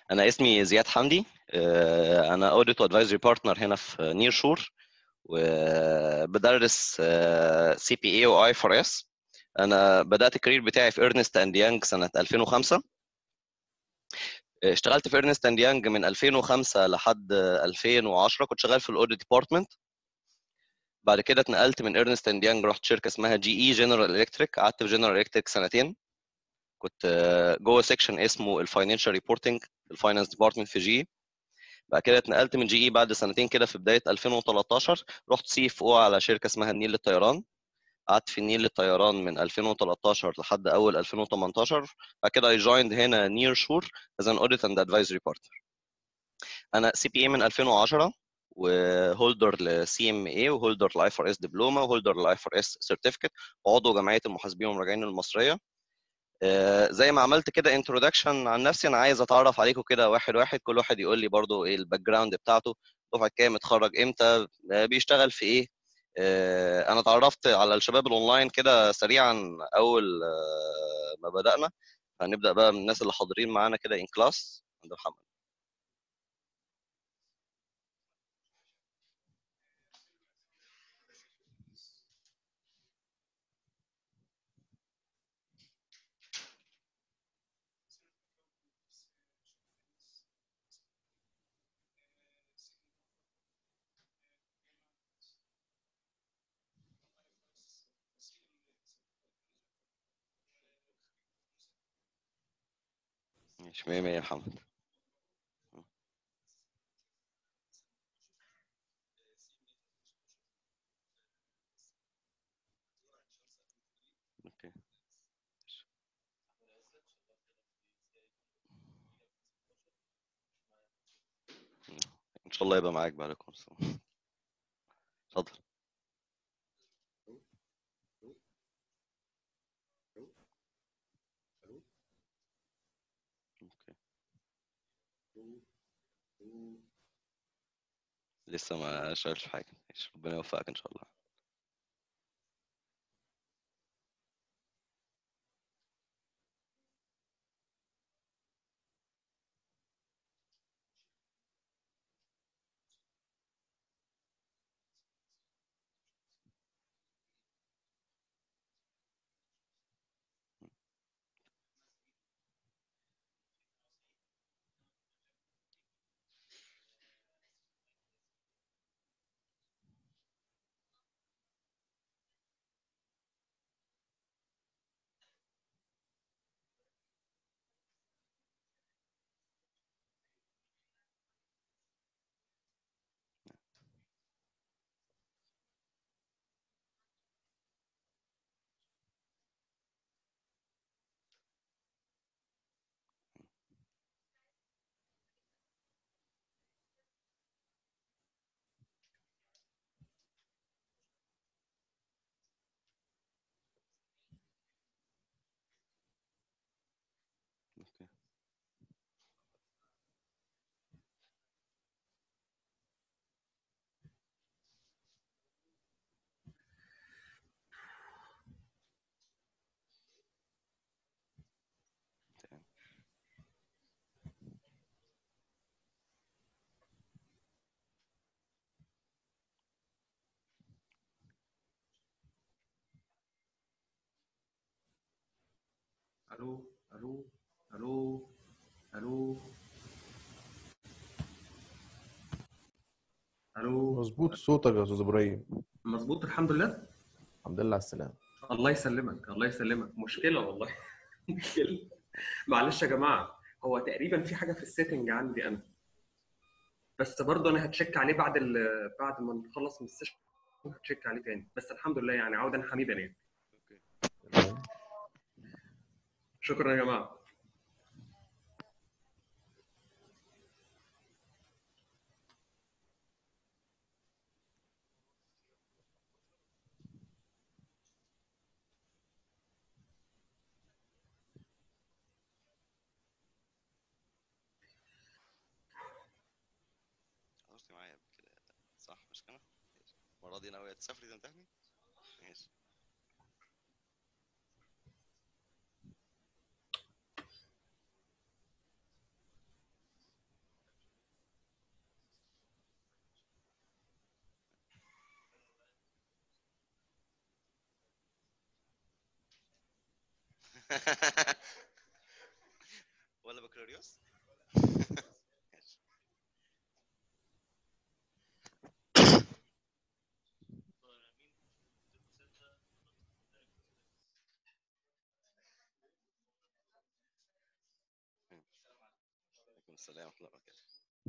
انا اسمي زياد حمدي. انا اوديت وادفايزري بارتنر هنا في نير شور، وبدرس سي بي اي واي فور اس. انا بدات الكارير بتاعي في ايرنست اند يانج سنه 2005. اشتغلت في ايرنست اند يانج من 2005 لحد 2010، كنت شغال في الاوديت ديبارتمنت. بعد كده اتنقلت من ايرنست اند يانج، رحت شركه اسمها جي اي جنرال الكتريك، قعدت في جنرال الكتريك سنتين. كنت جوه سيكشن اسمه الفاينانشال ريبورتنج، الفاينانس ديبارتمنت في جي. بعد كده اتنقلت من جي اي بعد سنتين كده في بدايه 2013، رحت سي اف او على شركه اسمها النيل للطيران. قعدت في النيل للطيران من 2013 لحد اول 2018. بعد كده اي جويند هنا نير شور از ان اوديت اند ادفايزري بارتنر. انا سي بي اي من 2010، وهولدر لسي ام اي، وهولدر لاي ار اس دبلومه، وهولدر لاي ار اس سيرتيفيكت، وعضو جمعيه المحاسبين والمراجعين المصريه. زي ما عملت كده انترودكشن عن نفسي، انا عايز اتعرف عليكم كده واحد واحد، كل واحد يقول لي برضو ايه الباك جراوند بتاعته، دفعه كام، اتخرج امتى، بيشتغل في ايه. انا اتعرفت على الشباب الاونلاين كده سريعا اول ما بدأنا. هنبدأ بقى من الناس اللي حاضرين معانا كده ان كلاس. عند محمد. مش 100 100 يا محمد. اوكي. ان شاء الله يبقى معاك بعد الكورس. اتفضل. اوكي. لسه ما اشتغلتش في حاجه. ماشي. ربنا يوفقك ان شاء الله. اوكي. تمام. الو الو الو الو الو. مظبوط صوتك يا استاذ ابراهيم. مظبوط الحمد لله. الحمد لله على السلامه. الله يسلمك الله يسلمك. مشكله والله. مشكله. معلش يا جماعه، هو تقريبا في حاجه في السيتنج عندي انا، بس برضه انا هتشيك عليه بعد ما نخلص من السيشن. هتشيك عليه تاني، بس الحمد لله يعني عودا حميدا يعني. اوكي. تمام. شكرا يا جماعه. حضرتي معايا قبل كده صح؟ مش كده؟ ماشي. المره دي ناويه تسافري تمتحني؟ ماشي. ولا بكالوريوس؟ عليكم السلام ورحمة الله وبركاته.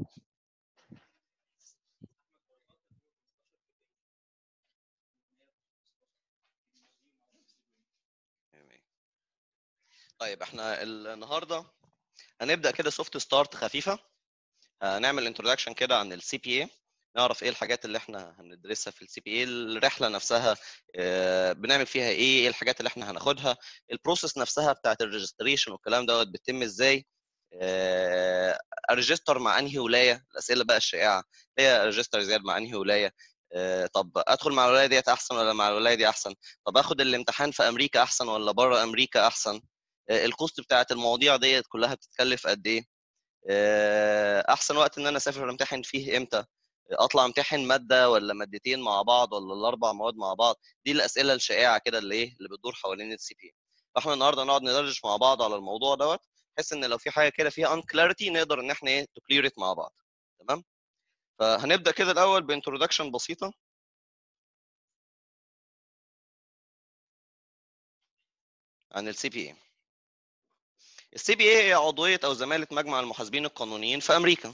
طيب احنا النهارده هنبدا كده سوفت ستارت خفيفه. هنعمل انتروداكشن كده عن السي بي اي، نعرف ايه الحاجات اللي احنا هندرسها في السي بي اي، الرحله نفسها بنعمل فيها ايه الحاجات اللي احنا هناخدها، البروسيس نفسها بتاعت الريجستريشن والكلام دوت بتتم ازاي، اريجستر مع انهي ولايه، الاسئله بقى الشائعه هي اريجستر زياد مع انهي ولايه، طب ادخل مع الولايه ديت احسن ولا مع الولايه دي احسن، طب اخد الامتحان في امريكا احسن ولا بره امريكا احسن، الكوست بتاعت المواضيع ديت كلها بتتكلف قد ايه، احسن وقت ان انا اسافر امتحن فيه امتى، اطلع امتحن ماده ولا مادتين مع بعض ولا الاربع مواد مع بعض. دي الاسئله الشائعه كده اللي ايه اللي بتدور حوالين السي بي. فاحنا النهارده نقعد ندردش مع بعض على الموضوع دوت، بحيث ان لو في حاجه كده فيها ان كلاريتي نقدر ان احنا ايه تكلير مع بعض. تمام. فهنبدا كده الاول بانترودكشن بسيطه عن السي بي اي. السي بي اي هي عضويه او زماله مجمع المحاسبين القانونيين في امريكا.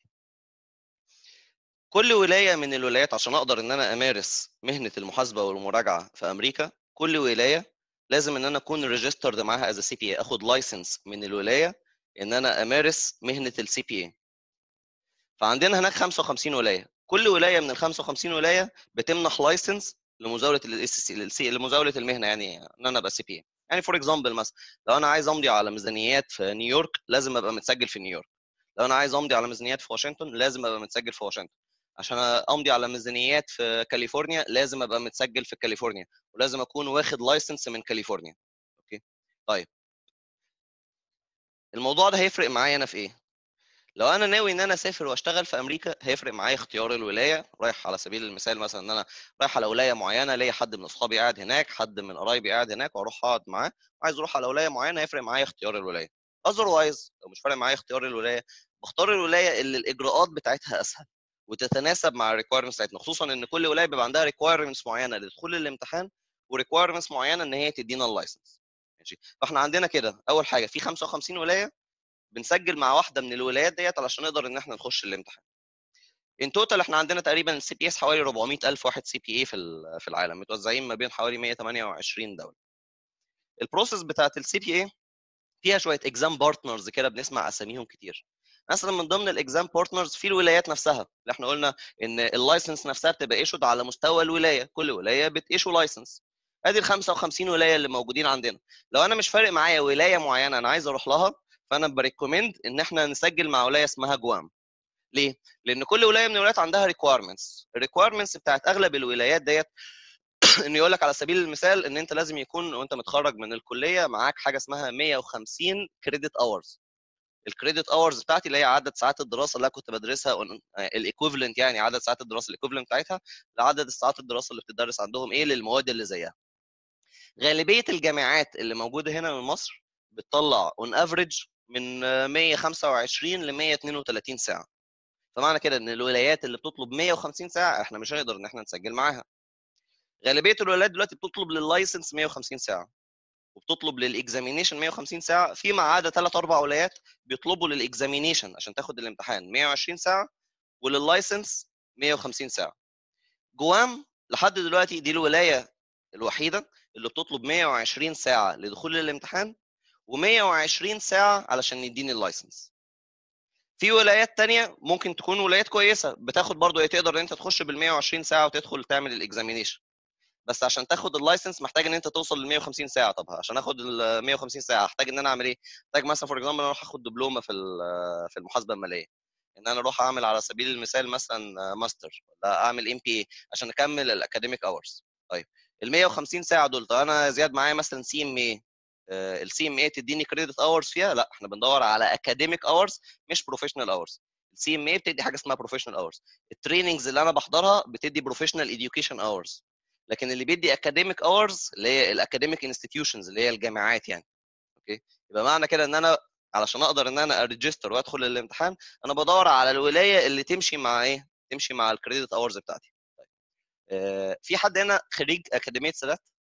كل ولايه من الولايات عشان اقدر ان انا امارس مهنه المحاسبه والمراجعه في امريكا، كل ولايه لازم ان انا اكون ريجسترد معاها از سي بي اي، اخد لايسنس من الولايه ان انا امارس مهنه السي بي اي. فعندنا هناك 55 ولايه، كل ولايه من ال 55 ولايه بتمنح لايسنس لمزاوله لمزاوله المهنه، يعني ان انا ابقى سي بي اي. يعني فور اكزامبل مثلا لو انا عايز امضي على ميزانيات في نيويورك لازم ابقى متسجل في نيويورك، لو انا عايز امضي على ميزانيات في واشنطن لازم ابقى متسجل في واشنطن، عشان امضي على ميزانيات في كاليفورنيا لازم ابقى متسجل في كاليفورنيا، ولازم اكون واخد لايسنس من كاليفورنيا. اوكي. طيب الموضوع ده هيفرق معايا انا في ايه؟ لو انا ناوي ان انا اسافر واشتغل في امريكا هيفرق معايا اختيار الولايه. رايح على سبيل المثال مثلا ان انا رايح على ولايه معينه، ليا حد من اصحابي قاعد هناك، حد من قرايبي قاعد هناك، واروح اقعد معاه، عايز اروح على ولايه معينه، هيفرق معايا اختيار الولايه. اذروايز لو مش فارق معايا اختيار الولايه، بختار الولايه اللي الاجراءات بتاعتها اسهل وتتناسب مع الريكويرمنتس بتاعتنا، خصوصا ان كل ولايه بيبقى عندها ريكويرمنتس معينه لدخول الامتحان وريكويرمنتس معينه ان هي تدينا اللايسنس. ماشي. فاحنا عندنا كده اول حاجه في 55 ولايه بنسجل مع واحده من الولايات ديت علشان نقدر ان احنا نخش الامتحان. ان توتال احنا عندنا تقريبا السي بي اس حوالي 400,000 واحد سي بي اي في العالم، متوزعين ما بين حوالي 128 دوله. البروسيس بتاعت السي بي اي فيها شويه اكزام بارتنرز كده بنسمع اساميهم كتير. مثلا من ضمن الاكزام بارتنرز في الولايات نفسها اللي احنا قلنا ان اللايسنس نفسها بتبقى ايشود على مستوى الولايه، كل ولايه بتايشو لايسنس. ادي ال 55 ولايه اللي موجودين عندنا. لو انا مش فارق معايا ولايه معينه انا عايز اروح لها، فانا بريكومند ان احنا نسجل مع ولايه اسمها جوام. ليه؟ لان كل ولايه من الولايات عندها ريكويرمنتس، الريكويرمنتس بتاعت اغلب الولايات ديت ان يقول لك على سبيل المثال ان انت لازم يكون وانت متخرج من الكليه معاك حاجه اسمها 150 كريدت اورز. الكريدت اورز بتاعتي اللي هي عدد ساعات الدراسه اللي انا كنت بدرسها، الايكويفالنت يعني عدد ساعات الدراسه الايكويفالنت بتاعتها لعدد الساعات الدراسه اللي بتدرس عندهم ايه للمواد اللي زيها. غالبيه الجامعات اللي موجوده هنا من مصر بتطلع اون افريج من 125 ل 132 ساعه. فمعنى كده ان الولايات اللي بتطلب 150 ساعه احنا مش هنقدر ان احنا نسجل معاها. غالبيه الولايات دلوقتي بتطلب لللايسنس 150 ساعه، وبتطلب للاكزامينيشن 150 ساعه، فيما عدا 3 4 ولايات بيطلبوا للاكزامينيشن عشان تاخد الامتحان 120 ساعه، ولللايسنس 150 ساعه. جوام لحد دلوقتي دي الولايه الوحيده اللي بتطلب 120 ساعه لدخول الامتحان و120 ساعه علشان يديني اللايسنس. في ولايات تانية ممكن تكون ولايات كويسه بتاخد برضو ايه، تقدر ان انت تخش بال 120 ساعه وتدخل تعمل الاكزامينيشن، بس عشان تاخد اللايسنس محتاج ان انت توصل ل 150 ساعه. طب عشان اخد ال 150 ساعه احتاج ان انا اعمل ايه؟ محتاج مثلا فور اكزامبل اروح اخد دبلومه في المحاسبه الماليه، ان انا اروح اعمل على سبيل المثال مثلا ماستر، ولا اعمل ام بي اي عشان اكمل الاكاديميك اورز. طيب ال 150 ساعه دول، طب انا زياد معايا مثلا سي ام اي، السي ام اي تديني كريدت اورز فيها؟ لا، احنا بندور على اكاديميك اورز مش بروفيشنال اورز. السي ام اي بتدي حاجه اسمها بروفيشنال اورز، التريننجز اللي انا بحضرها بتدي بروفيشنال اديوكيشن اورز، لكن اللي بيدي اكاديميك اورز اللي هي الاكاديميك انستتيوشنز اللي هي الجامعات يعني اوكي، يبقى معنى كده ان انا علشان اقدر ان انا اريجستر وادخل الامتحان انا بدور على الولايه اللي تمشي مع ايه؟ تمشي مع الكريدت اورز بتاعتي. في حد هنا خريج اكاديميه سادات؟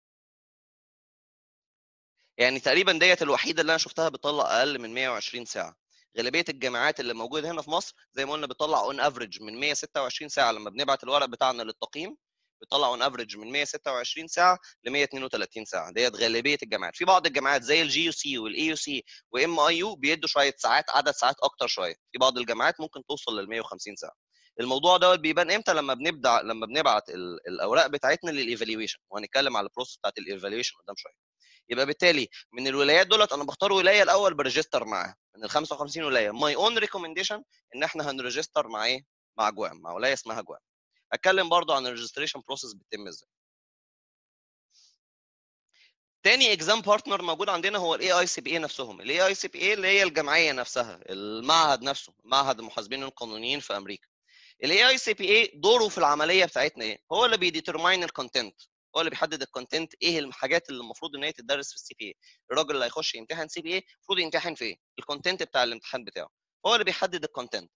يعني تقريبا ديت الوحيده اللي انا شفتها بتطلع اقل من 120 ساعه. غالبيه الجامعات اللي موجوده هنا في مصر زي ما قلنا بتطلع اون افريج من 126 ساعه لما بنبعت الورق بتاعنا للتقييم، بتطلع اون افريج من 126 ساعه ل 132 ساعه. ديت غالبيه الجامعات. في بعض الجامعات زي الجي يو سي والاي يو سي وام اي يو بيدوا شويه ساعات، عدد ساعات اكتر شويه. في بعض الجامعات ممكن توصل لل 150 ساعه. الموضوع دوت بيبان امتى؟ لما بنبعت الاوراق بتاعتنا للايفالويشن، وهنتكلم على البروسيس بتاعت الايفالويشن قدام شويه. يبقى بالتالي من الولايات دولت انا بختار ولايه الاول بريجستر معاها. من ال 55 ولايه ماي اون ريكومنديشن ان احنا هنريجستر مع ايه؟ مع جوام، مع ولايه اسمها جوام. اتكلم برضو عن الريجستريشن بروسيس بتتم ازاي. تاني اكزام بارتنر موجود عندنا هو الاي اي سي بي اي نفسهم. الاي اي سي بي اي اللي هي الجمعيه نفسها، المعهد نفسه، معهد المحاسبين القانونيين في امريكا. الاي اي سي بي اي دوره في العمليه بتاعتنا ايه؟ هو اللي بيديترماين الكونتنت، هو اللي بيحدد الكونتنت، ايه الحاجات اللي المفروض ان هي تدرس في السي بي اي. الراجل اللي هيخش يمتحن سي بي اي المفروض يمتحن في ايه؟ الكونتنت بتاع الامتحان بتاعه. هو اللي بيحدد الكونتنت،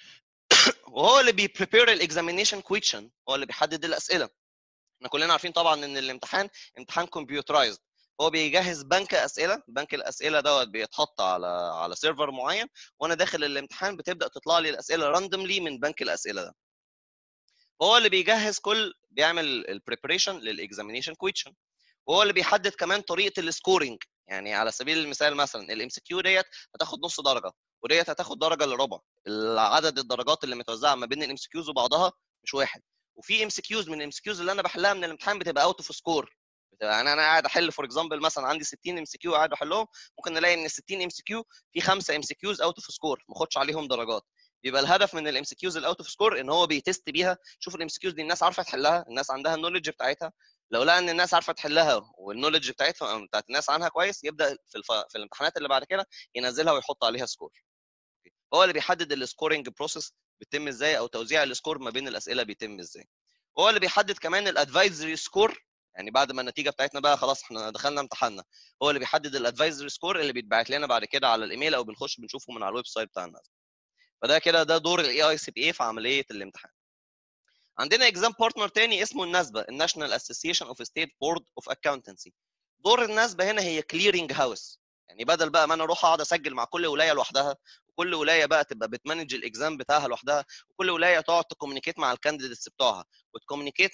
وهو اللي بيبريبير الاكزامينيشن كويشن، هو اللي بيحدد الاسئله. احنا كلنا عارفين طبعا ان الامتحان امتحان كمبيوترايزد. هو بيجهز بنك اسئله، بنك الاسئله دوت بيتحط على سيرفر معين، وانا داخل الامتحان بتبدا تطلع لي الاسئله راندوملي من بنك الاسئله ده. هو اللي بيجهز بيعمل البريبريشن للاكزامينيشن كويشن، وهو اللي بيحدد كمان طريقه السكورنج. يعني على سبيل المثال مثلا الام سي كيو ديت هتاخد نص درجه، وديت هتاخد درجه الا ربع. عدد الدرجات اللي متوزعه ما بين الام سي كيوز وبعضها مش واحد. وفي ام سي كيوز من الام سي كيوز اللي انا بحلها من الامتحان بتبقى اوت اوف سكور. يعني انا قاعد احل فور اكزامبل مثلا عندي 60 ام سي كيو قاعد احلهم، ممكن نلاقي ان 60 ام سي كيو في 5 ام سي كيوز اوت اوف سكور ما اخدش عليهم درجات. يبقى الهدف من الام سي كيوز الاوت اوف سكور ان هو بيتست بيها، شوف الام سي كيوز دي الناس عارفه تحلها، الناس عندها النولج بتاعتها. لو لقى ان الناس عارفه تحلها والنولج بتاعتهم بتاعت الناس عنها كويس، يبدا في الامتحانات اللي بعد كده ينزلها ويحط عليها سكور. هو اللي بيحدد السكورنج بروسيس بيتم ازاي، او توزيع السكور ما بين الاسئله بيتم ازاي. هو اللي بيحدد كمان الادفايزري سكور، يعني بعد ما النتيجه بتاعتنا بقى خلاص احنا دخلنا امتحاننا، هو اللي بيحدد الادفايزري سكور اللي بيتبعت لنا بعد كده على الايميل او بنخش بنشوفه من على الويب سايت بتاع الناس. فده كده ده دور الاي اي سي بي اي في عمليه الامتحان. عندنا اكزام بارتنر تاني اسمه النسبه، الناشونال اسوسيشن اوف ستيت بورد اوف اكاونتنسي. دور النسبه هنا هي كليرنج هاوس. يعني بدل بقى ما انا اروح اقعد اسجل مع كل ولايه لوحدها، وكل ولايه بقى تبقى بتمانج الاكزام بتاعها لوحدها، وكل ولايه تقعد تكومينيكيت مع الكانديديتس بتوعها، وتكومينيكيت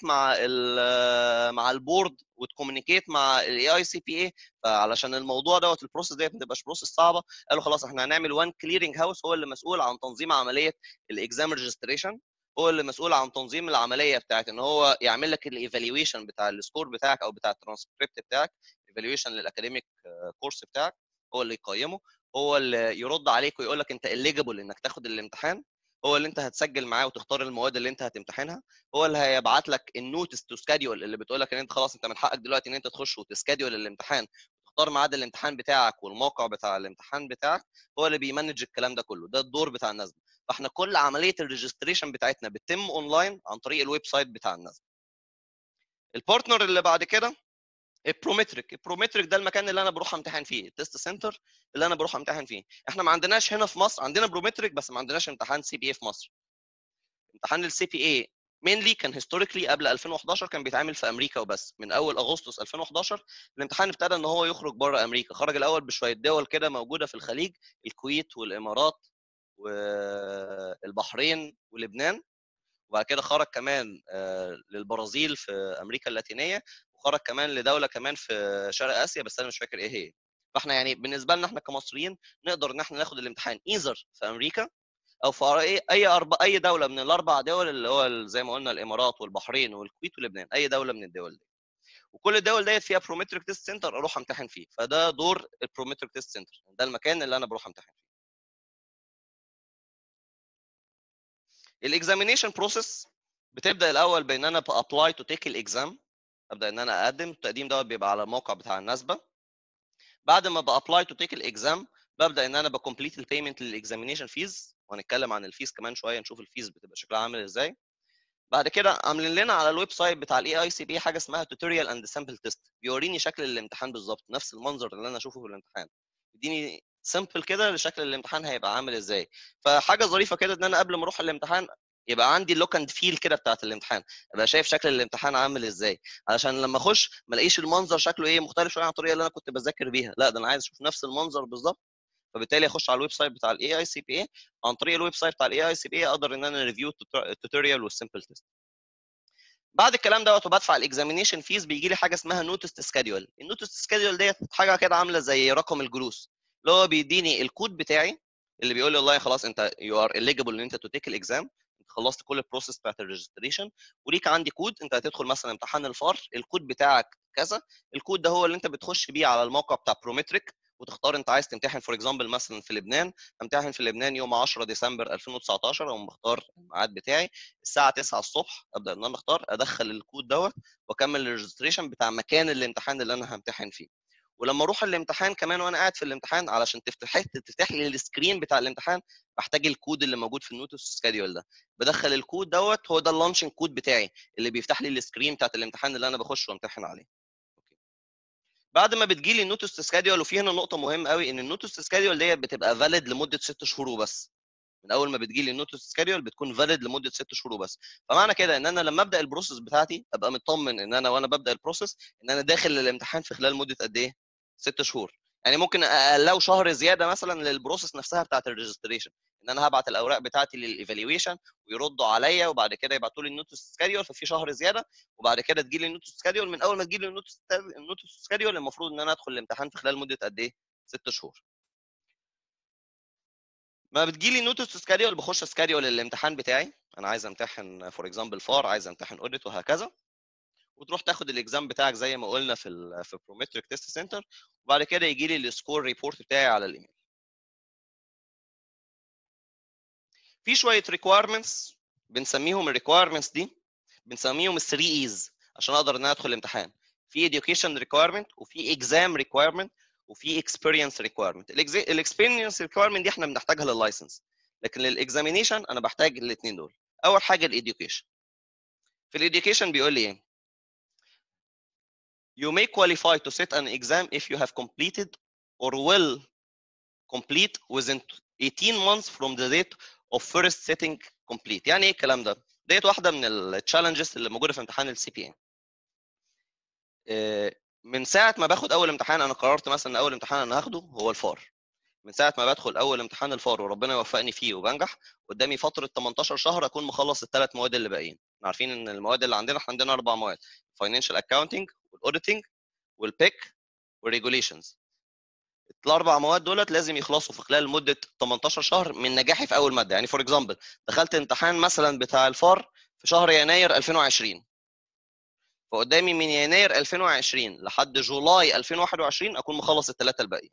مع البورد، وتكومينيكيت مع الاي اي سي بي اي. فعلشان الموضوع دوت البروسيس ديت ما تبقاش بروسيس صعبه، قالوا خلاص احنا هنعمل وان كليرنج هاوس هو اللي مسؤول عن تنظيم عمليه الاكزام ريجستريشن، هو اللي مسؤول عن تنظيم العمليه بتاعت ان هو يعمل لك الايفالويشن بتاع السكور بتاعك او بتاع الترانسكريبت بتاعك، ايفالويشن للاكاديميك كورس بتاعك. هو اللي يقيمه، هو اللي يرد عليك ويقول لك انت اليجيبل انك تاخد الامتحان، هو اللي انت هتسجل معاه وتختار المواد اللي انت هتمتحنها، هو اللي هيبعت لك النوتس تو سكادول اللي بتقول لك ان انت خلاص انت من حقك دلوقتي ان انت تخش وتسكادول الامتحان، وتختار ميعاد الامتحان بتاعك والموقع بتاع الامتحان بتاعك. هو اللي بيمانج الكلام ده كله، ده الدور بتاع الناس. فاحنا كل عمليه الريجستريشن بتاعتنا بتتم اونلاين عن طريق الويب سايت بتاع الناس. البارتنر اللي بعد كده البرومتريك. البرومتريك ده المكان اللي انا بروح امتحن فيه، التست سنتر اللي انا بروح امتحن فيه. احنا ما عندناش هنا في مصر، عندنا برومتريك بس ما عندناش امتحان سي بي اي في مصر. امتحان السي بي اي مينلي كان هيستوريكلي قبل 2011 كان بيتعمل في امريكا وبس. من اول اغسطس 2011 الامتحان ابتدى ان هو يخرج بره امريكا. خرج الاول بشويه دول كده موجوده في الخليج، الكويت والامارات والبحرين ولبنان، وبعد كده خرج كمان للبرازيل في امريكا اللاتينيه، وخرج كمان لدوله كمان في شرق اسيا بس انا مش فاكر ايه هي. فاحنا يعني بالنسبه لنا احنا كمصريين نقدر ان احنا ناخد الامتحان ايزر في امريكا او في اي دوله من الاربع دول اللي هو زي ما قلنا الامارات والبحرين والكويت ولبنان، اي دوله من الدول دي. وكل الدول ديت فيها برومتريك تيست سنتر اروح امتحن فيه. فده دور البرومتريك تيست سنتر، ده المكان اللي انا بروح امتحن فيه. الاكزامينيشن بروسيس بتبدا الاول بان انا بابلاي تو تيك الاكزام، ابدا ان انا اقدم. التقديم دوت بيبقى على الموقع بتاع النسبه. بعد ما بابلاي تو تيك الاكزام ببدا ان انا بكمبليت البيمنت للاكزامينيشن فيز، وهنتكلم عن الفيز كمان شويه، نشوف الفيز بتبقى شكلها عامل ازاي. بعد كده عاملين لنا على الويب سايت بتاع الاي اي سي بي حاجه اسمها توتوريال اند سامبل تيست، بيوريني شكل الامتحان بالظبط، نفس المنظر اللي انا اشوفه في الامتحان. اديني سمبل كده لشكل الامتحان هيبقى عامل ازاي. فحاجه ظريفه كده ان انا قبل ما اروح الامتحان يبقى عندي اللوك اند فيل كده بتاعت الامتحان، ابقى شايف شكل الامتحان عامل ازاي، علشان لما اخش ما الاقيش المنظر شكله ايه مختلف شويه عن الطريقه اللي انا كنت بذاكر بيها، لا ده انا عايز اشوف نفس المنظر بالظبط. فبالتالي اخش على الويب سايت بتاع الاي اي سي بي اي، عن طريق الويب سايت بتاع الاي اي سي بي اي اقدر ان انا ريفيو التوتوريال والسمبل تيست. بعد الكلام دوت وبدفع الاكزامينيشن فيز بيجي لي حاجه اسمها نوتس تو سكادول. النوتس تو سكادول ديت حاجه كده عامله زي رقم الجلوس، اللي هو بيديني الكود بتاعي اللي بيقول لي والله خلاص انت يو ار eligible ان انت تو تيك الاكزام، انت خلصت كل البروسيس بتاعت الريجستريشن، وليك عندي كود انت هتدخل مثلا امتحان الفار، الكود بتاعك كذا، الكود ده هو اللي انت بتخش بيه على الموقع بتاع برومتريك وتختار انت عايز تمتحن فور اكزامبل مثلا في لبنان، امتحن في لبنان يوم 10 ديسمبر 2019 او مختار الميعاد بتاعي الساعه 9 الصبح، ابدا ان انا اختار ادخل الكود دوت واكمل الريجستريشن بتاع مكان الامتحان اللي انا همتحن فيه. ولما اروح الامتحان كمان وانا قاعد في الامتحان علشان تفتح لي السكرين بتاع الامتحان بحتاج الكود اللي موجود في النوتس سكادول ده، بدخل الكود دوت هو ده اللانشنج كود بتاعي اللي بيفتح لي السكرين بتاعت الامتحان اللي انا بخش وامتحن عليه. بعد ما بتجي لي النوتس سكادول، وفي هنا نقطه مهمه قوي ان النوتس سكادول ديت بتبقى فاليد لمده 6 شهور وبس. من اول ما بتجي لي النوتس سكادول بتكون فاليد لمده 6 شهور وبس. فمعنى كده ان انا لما ابدا البروسيس بتاعتي ابقى مطمن ان انا وانا ببدا البروسيس ان انا داخل الامتحان في خلال مده قد ايه؟ 6 شهور. يعني ممكن اقلو شهر زياده مثلا للبروسيس نفسها بتاعت الريجستريشن، ان انا هبعت الاوراق بتاعتي للايفالويشن ويردوا عليا وبعد كده يبعتوا لي النوتس سكادول، ففي شهر زياده، وبعد كده تجي لي النوتس سكادول. من اول ما تجي لي النوتس سكادول المفروض ان انا ادخل الامتحان في خلال مده قد ايه؟ 6 شهور. ما بتجي لي نوتس سكادول بخش سكادول الامتحان بتاعي، انا عايز امتحن فور اكزامبل فار، عايز امتحن اوديت وهكذا، وتروح تاخد الاكزام بتاعك زي ما قلنا في برومتريك تيست سنتر، وبعد كده يجي لي السكور ريبورت بتاعي على الايميل. في شويه ريكويرمنتس بنسميهم الريكويرمنتس دي بنسميهم ال 3 ايز عشان اقدر ان انا ادخل الامتحان. في education requirement وفي exam requirement وفي experience requirement. الاكسبيرينس requirement دي احنا بنحتاجها لللايسنس، لكن للاكزامينيشن انا بحتاج الاثنين دول. اول حاجه الاديوكيشن. في الاديوكيشن بيقول لي ايه؟ You may qualify to sit an exam if you have completed or will complete within 18 months from the date of first sitting complete. يعني ايه الكلام ده؟ ديت واحده من التشالنجز اللي موجوده في امتحان السي بي اي. من ساعه ما باخد اول امتحان، انا قررت مثلا ان اول امتحان انا هاخده هو الفار. من ساعه ما بدخل اول امتحان الفار وربنا يوفقني فيه وبنجح، قدامي فتره 18 شهر اكون مخلص الثلاث مواد اللي باقيين. عارفين ان المواد اللي عندنا احنا عندنا 4 مواد: فاينانشال اكاونتنج والاوديتنج والبيك والريجوليشنز. الاربع مواد دولت لازم يخلصوا في خلال مده 18 شهر من نجاحي في اول ماده. يعني فور اكزامبل دخلت امتحان مثلا بتاع الفار في شهر يناير 2020، فقدامي من يناير 2020 لحد جولاي 2021 اكون مخلص الثلاثه الباقيين.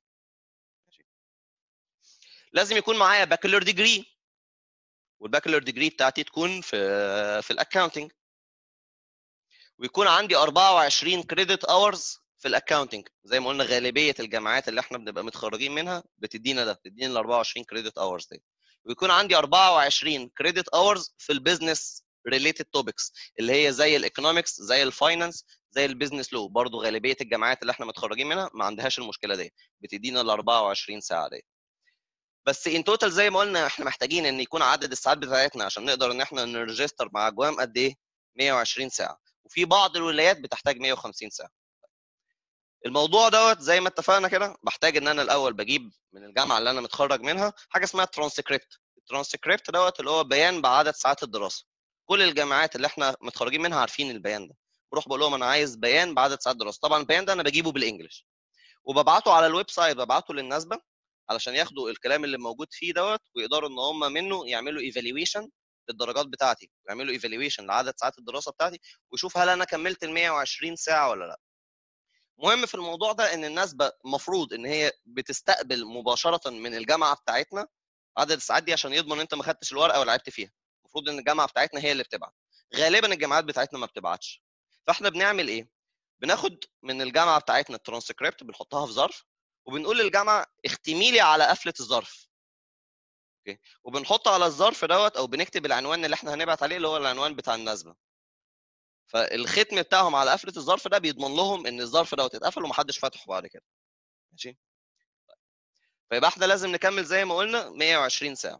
لازم يكون معايا باكالور ديجري، والباكالور ديجري بتاعتي تكون في الاكاونتنج، ويكون عندي 24 كريدت اورز في الاكاونتنج. زي ما قلنا غالبيه الجامعات اللي احنا بنبقى متخرجين منها بتدينا ال 24 كريدت اورز دي. ويكون عندي 24 كريدت اورز في البيزنس ريليتد توبكس اللي هي زي الايكونومكس، زي الفاينانس، زي البيزنس لو. برضو غالبيه الجامعات اللي احنا متخرجين منها ما عندهاش المشكله دي، بتدينا ال 24 ساعه دي. بس ان توتال زي ما قلنا احنا محتاجين ان يكون عدد الساعات بتاعتنا عشان نقدر ان احنا نرجستر مع جوام قد ايه؟ 120 ساعه، وفي بعض الولايات بتحتاج 150 ساعه. الموضوع دوت زي ما اتفقنا كده بحتاج ان انا الاول بجيب من الجامعه اللي انا متخرج منها حاجه اسمها ترانسكريبت. الترانسكريبت دوت اللي هو بيان بعدد ساعات الدراسه. كل الجامعات اللي احنا متخرجين منها عارفين البيان ده. بروح بقول لهم انا عايز بيان بعدد ساعات دراسه. طبعا البيان ده انا بجيبه بالانجلش وببعته على الويب سايت، ببعته للنسبه علشان ياخدوا الكلام اللي موجود فيه دوت ويقدروا ان هم منه يعملوا ايفالويشن للدرجات بتاعتي، ويعملوا ايفالويشن لعدد ساعات الدراسه بتاعتي، ويشوف هل انا كملت ال 120 ساعه ولا لا. مهم في الموضوع ده ان النسبه المفروض ان هي بتستقبل مباشره من الجامعه بتاعتنا عدد الساعات دي عشان يضمن انت ما خدتش الورقه ولعبت فيها. المفروض ان الجامعه بتاعتنا هي اللي بتبعت. غالبا الجامعات بتاعتنا ما بتبعتش. فاحنا بنعمل ايه؟ بناخد من الجامعه بتاعتنا الترانسكريبت بنحطها في ظرف، وبنقول للجامعه اختمي لي على قفله الظرف. اوكي، وبنحط على الظرف دوت او بنكتب العنوان اللي احنا هنبعت عليه اللي هو العنوان بتاع النسبه. فالختم بتاعهم على قفله الظرف ده بيضمن لهم ان الظرف دوت اتقفل ومحدش فتحه بعد كده. ماشي. فيبقى احنا لازم نكمل زي ما قلنا 120 ساعه.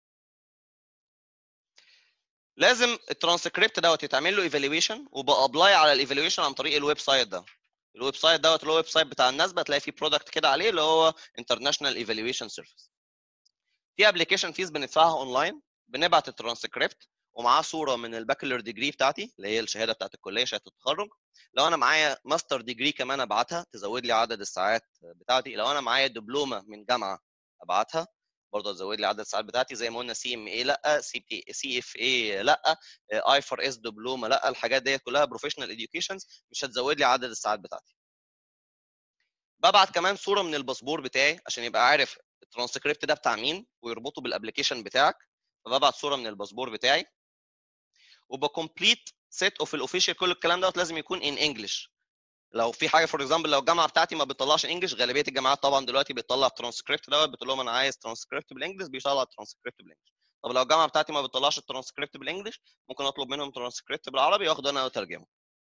لازم الترانسكريبت دوت يتعمل له ايفالويشن، وبابلاي على الايفالويشن عن طريق الويب سايت ده. الويب سايت دوت اللي هو الويب سايت بتاع النسبه، تلاقي فيه برودكت كده عليه اللي هو انترناشونال ايفالويشن سيرفيس. في ابلكيشن فيز بندفعها اونلاين، بنبعت الترانسكريبت ومعاه صوره من الباكلر ديجري بتاعتي اللي هي الشهاده بتاعت الكليه، شهاده التخرج. لو انا معايا ماستر ديجري كمان ابعتها تزود لي عدد الساعات بتاعتي. لو انا معايا دبلومه من جامعه ابعتها برضه تزود لي عدد الساعات بتاعتي. زي ما قلنا سي ام اي لا، سي اف اي لا، اي فور اس دبلومه لا، الحاجات ديت كلها بروفيشنال اديوكيشنز مش هتزود لي عدد الساعات بتاعتي. ببعت كمان صوره من الباسبور بتاعي عشان يبقى عارف الترانسكريبت ده بتاع مين ويربطه بالابلكيشن بتاعك. فببعت صوره من الباسبور بتاعي، وبكمبليت سيت اوف الاوفيشال. كل الكلام دوت لازم يكون ان انجلش. لو في حاجه فور اكزامبل، لو الجامعه بتاعتي ما بتطلعش انجلش، غالبيه الجامعات طبعا دلوقتي بتطلع الترانسكريبت دوت، بتقول لهم انا عايز ترانسكريبت بالانجلش، بيطلع الترانسكريبت بالانجلش. طب لو الجامعه بتاعتي ما بتطلعش الترانسكريبت بالانجلش، ممكن اطلب منهم ترانسكريبت بالعربي واخده انا واترجمه.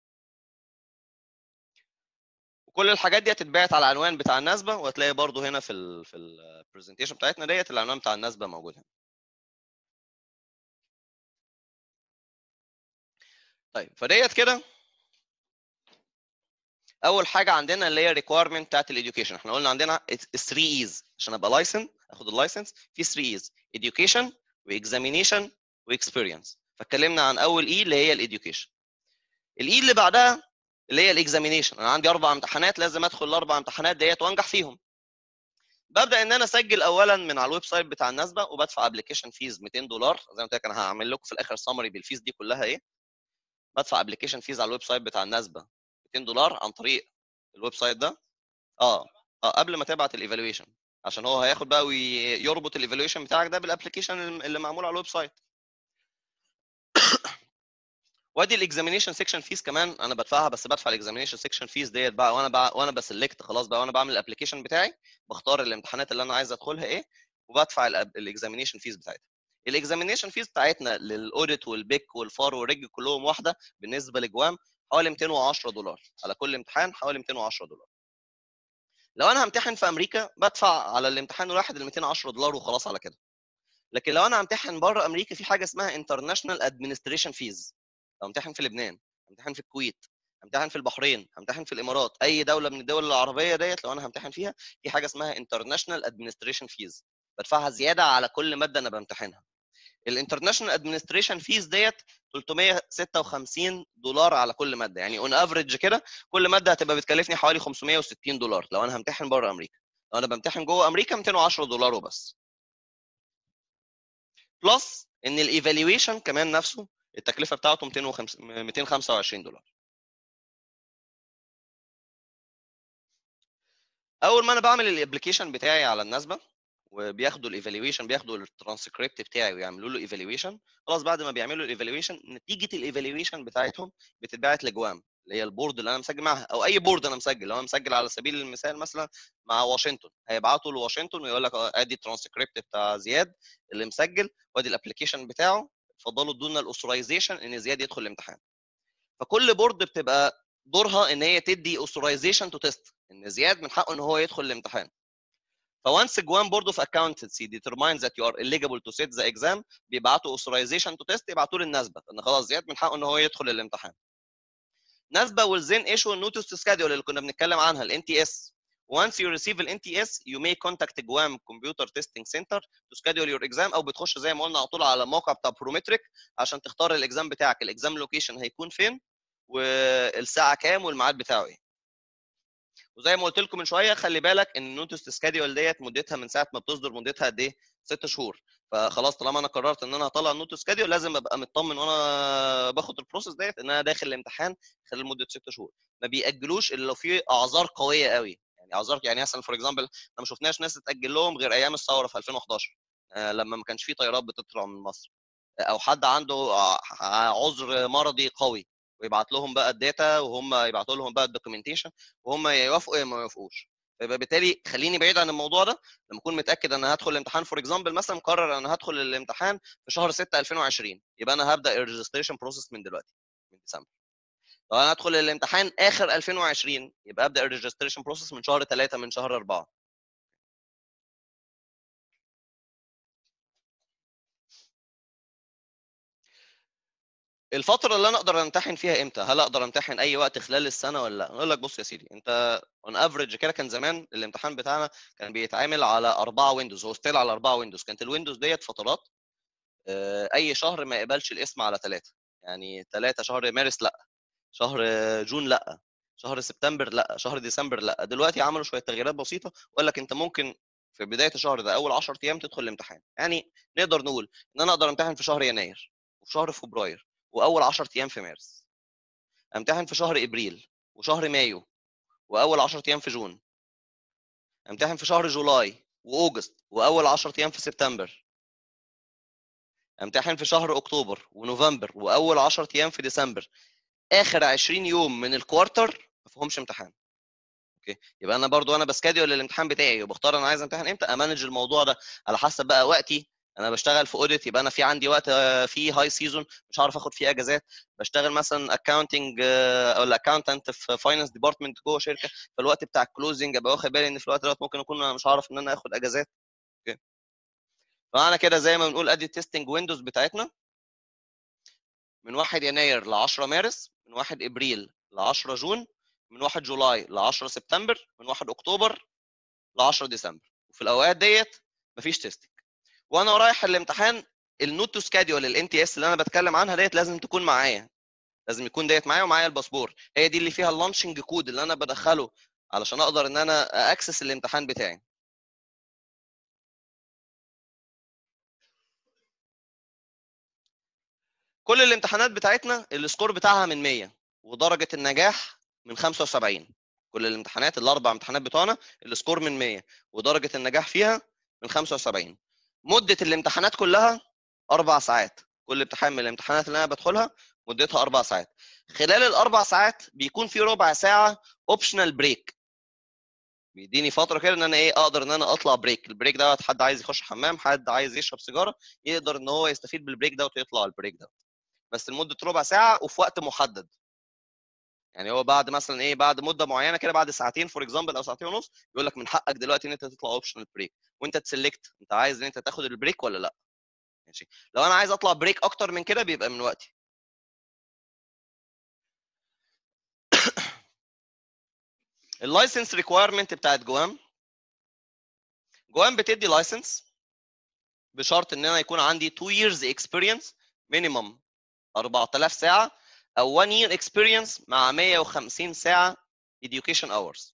وكل الحاجات دي هتتبعت على العنوان بتاع النسبه، وهتلاقي برضو هنا في البرزنتيشن بتاعتنا ديت العنوان بتاع النسبه موجود هنا. طيب فديت كده اول حاجه عندنا اللي هي ريكويرمنت بتاعت الاديوكيشن. احنا قلنا عندنا 3 ايز عشان ابقى لايسن، اخد اللايسنس في 3 ايز: education واكزامينيشن واكسبيرينس. فاتكلمنا عن اول اي اللي هي الاديوكيشن. الاي اللي بعدها اللي هي الاكزامينيشن. انا عندي 4 امتحانات، لازم ادخل ال4 امتحانات ديت وانجح فيهم. ببدا ان انا اسجل اولا من على الويب سايت بتاع النسبه، وبدفع ابلكيشن فيز $200. زي ما قلت لك انا هعمل لكم في الاخر سمري بالفيز دي كلها ايه. بدفع ابلكيشن فيز على الويب سايت بتاع النسبه $200 عن طريق الويب سايت ده. اه قبل ما تبعت الايفالويشن، عشان هو هياخد بقى ويربط الايفالويشن بتاعك ده بالابلكيشن اللي معمول على الويب سايت. وادي الاكزامينيشن سيكشن فيز كمان انا بدفعها، بس بدفع الاكزامينيشن سيكشن فيز ديت بقى وانا بسلكت خلاص بقى، وانا بعمل الابلكيشن بتاعي بختار الامتحانات اللي انا عايز ادخلها ايه، وبدفع الاكزامينيشن فيز بتاعتها. الاكزامينيشن فيز بتاعتنا للاوديت والبيك والفار والريج كلهم واحده بالنسبه لجوام، حوالي $210 على كل امتحان، حوالي $210. لو انا همتحن في امريكا بدفع على الامتحان الواحد ال $210 وخلاص على كده. لكن لو انا همتحن بره امريكا في حاجه اسمها انترناشونال ادمنستريشن فيز. لو همتحن في لبنان، همتحن في الكويت، همتحن في البحرين، همتحن في الامارات، اي دوله من الدول العربيه ديت لو انا همتحن فيها، في حاجه اسمها انترناشونال ادمنستريشن فيز بدفعها زياده على كل ماده انا بمتحنها. الانترناشونال ادمنستريشن فيز ديت $356 على كل ماده، يعني اون افريج كده كل ماده هتبقى بتكلفني حوالي $560 لو انا همتحن بره امريكا. لو انا بمتحن جوه امريكا $210 وبس. بلس ان الايفالويشن كمان نفسه التكلفه بتاعته $225. اول ما انا بعمل الابلكيشن بتاعي على النسبه وبياخدوا الايفالويشن، بياخدوا الترانسكريبت بتاعي ويعملوا له ايفالويشن، خلاص بعد ما بيعملوا الايفالويشن نتيجه الايفالويشن بتاعتهم بتتبعت لجوام اللي هي البورد اللي انا مسجل معاها، او اي بورد انا مسجل. لو انا مسجل على سبيل المثال مثلا مع واشنطن، هيبعتوا لواشنطن ويقول لك ادي الترانسكريبت بتاع زياد اللي مسجل، وادي الابلكيشن بتاعه، اتفضلوا ادونا الاوثرايزيشن ان زياد يدخل الامتحان. فكل بورد بتبقى دورها ان هي تدي اوثرايزيشن تو تيست ان زياد من حقه ان هو يدخل الامتحان. فونس جوان بورد اوف اكاونتنسي determines that you are eligible to sit the exam، بيبعتوا authorization to test، يبعتوا للنسبه ان خلاص زياد من حقه ان هو يدخل الامتحان. نسبه will then issue a notice to schedule اللي كنا بنتكلم عنها ال NTS. Once you receive ال NTS you may contact Guam Computer Testing Center to schedule your exam، او بتخش زي ما قلنا على طول على الموقع بتاع برومتريك عشان تختار الاكزام بتاعك، الاكزام لوكيشن هيكون فين والساعه كام والميعاد بتاعه ايه. وزي ما قلت لكم من شويه خلي بالك ان النوتس سكادول ديت مدتها من ساعه ما بتصدر مدتها قد ايه؟ 6 شهور. فخلاص طالما انا قررت ان انا هطلع النوتس سكادول لازم ابقى مطمن وانا باخد البروسيس ديت ان انا داخل الامتحان خلال مده 6 شهور. ما بيأجلوش الا لو في اعذار قويه قوي، يعني اعذار يعني مثلا فور اكزامبل احنا ما شفناش ناس تأجل لهم غير ايام الثوره في 2011 لما ما كانش في طيارات بتطلع من مصر، او حد عنده عذر مرضي قوي ويبعت لهم بقى الداتا وهم يبعتوا لهم بقى الدوكيومنتيشن وهم يوافقوا يا ما يوافقوش. فيبقى بالتالي خليني بعيد عن الموضوع ده. لما اكون متاكد ان انا هدخل الامتحان فور اكزامبل مثلا مقرر انا هدخل الامتحان في شهر 6 2020، يبقى انا هبدا الريجستريشن بروسيس من دلوقتي من ديسمبر. لو انا هدخل الامتحان اخر 2020 يبقى ابدا الريجستريشن بروسيس من شهر 3 من شهر 4. الفتره اللي انا اقدر امتحن فيها امتى؟ هل اقدر امتحن اي وقت خلال السنه ولا لا؟ اقول لك بص يا سيدي، انت اون افريج كده كان زمان الامتحان بتاعنا كان بيتعامل على 4 ويندوز، هو ستيل على 4 ويندوز. كانت الويندوز ديت فترات، اي شهر ما يقبلش الاسم على 3. يعني 3 شهر مارس لا، شهر جون لا، شهر سبتمبر لا، شهر ديسمبر لا. دلوقتي عملوا شويه تغييرات بسيطه وقال لك انت ممكن في بدايه الشهر ده اول 10 ايام تدخل الامتحان. يعني نقدر نقول ان انا اقدر امتحن في شهر يناير وفي شهر فبراير واول 10 ايام في مارس، امتحن في شهر ابريل وشهر مايو واول 10 ايام في جون، امتحن في شهر جولاي واوجست واول 10 ايام في سبتمبر، امتحن في شهر اكتوبر ونوفمبر واول 10 ايام في ديسمبر. اخر 20 يوم من الكوارتر ما فيهمش امتحان. اوكي، يبقى انا برضو انا بسكادول الامتحان بتاعي وبختار انا عايز امتحن امتى، امانج الموضوع ده على حسب بقى وقتي. انا بشتغل في اوديت، يبقى انا في عندي وقت فيه هاي سيزون مش هعرف اخد فيه اجازات. بشتغل مثلا اكاونتنج او الاكاونتنت في فاينانس ديبارتمنت جوه شركه، فالوقت بتاع الكلوزنج ابقى واخد بالي ان في الوقت ده ممكن اكون انا مش هعرف ان انا اخد اجازات. اوكي، فانا كده زي ما بنقول ادي التستنج ويندوز بتاعتنا من 1 يناير ل 10 مارس، من 1 ابريل ل 10 جون، من 1 جولاي ل 10 سبتمبر، من 1 اكتوبر ل 10 ديسمبر. وفي الاوقات ديت مفيش تيستنج. وانا رايح الامتحان النوت تو سكادول الان تي اس اللي انا بتكلم عنها ديت لازم تكون معايا، لازم يكون ديت معايا ومعايا الباسبور. هي دي اللي فيها اللانشنج كود اللي انا بدخله علشان اقدر ان انا اكسس الامتحان بتاعي. كل الامتحانات بتاعتنا السكور بتاعها من 100 ودرجه النجاح من 75. كل الامتحانات الاربع امتحانات بتوعنا السكور من 100 ودرجه النجاح فيها من 75. مده الامتحانات كلها 4 ساعات. كل امتحان من الامتحانات اللي انا بدخلها مدتها 4 ساعات. خلال الاربع ساعات بيكون في ربع ساعه اوبشنال بريك، بيديني فتره كده ان انا ايه اقدر ان انا اطلع بريك. البريك دوت حد عايز يخش حمام، حد عايز يشرب سيجاره، يقدر ان هو يستفيد بالبريك دوت ويطلع البريك دوت. بس لمده ربع ساعه وفي وقت محدد. يعني هو بعد مثلا ايه بعد مده معينه كده، بعد ساعتين فور اكزامبل او ساعتين ونص، يقول لك من حقك دلوقتي ان انت تطلع اوبشنال بريك، وانت تسلكت انت عايز ان انت تاخد البريك ولا لا. ماشي، لو انا عايز اطلع بريك اكتر من كده بيبقى من وقتي. اللايسنس ريكوايرمنت بتاعت جوام. جوام بتدي لايسنس بشرط ان انا يكون عندي 2 years experience minimum 4000 ساعه او 1 year experience مع 150 ساعه education hours.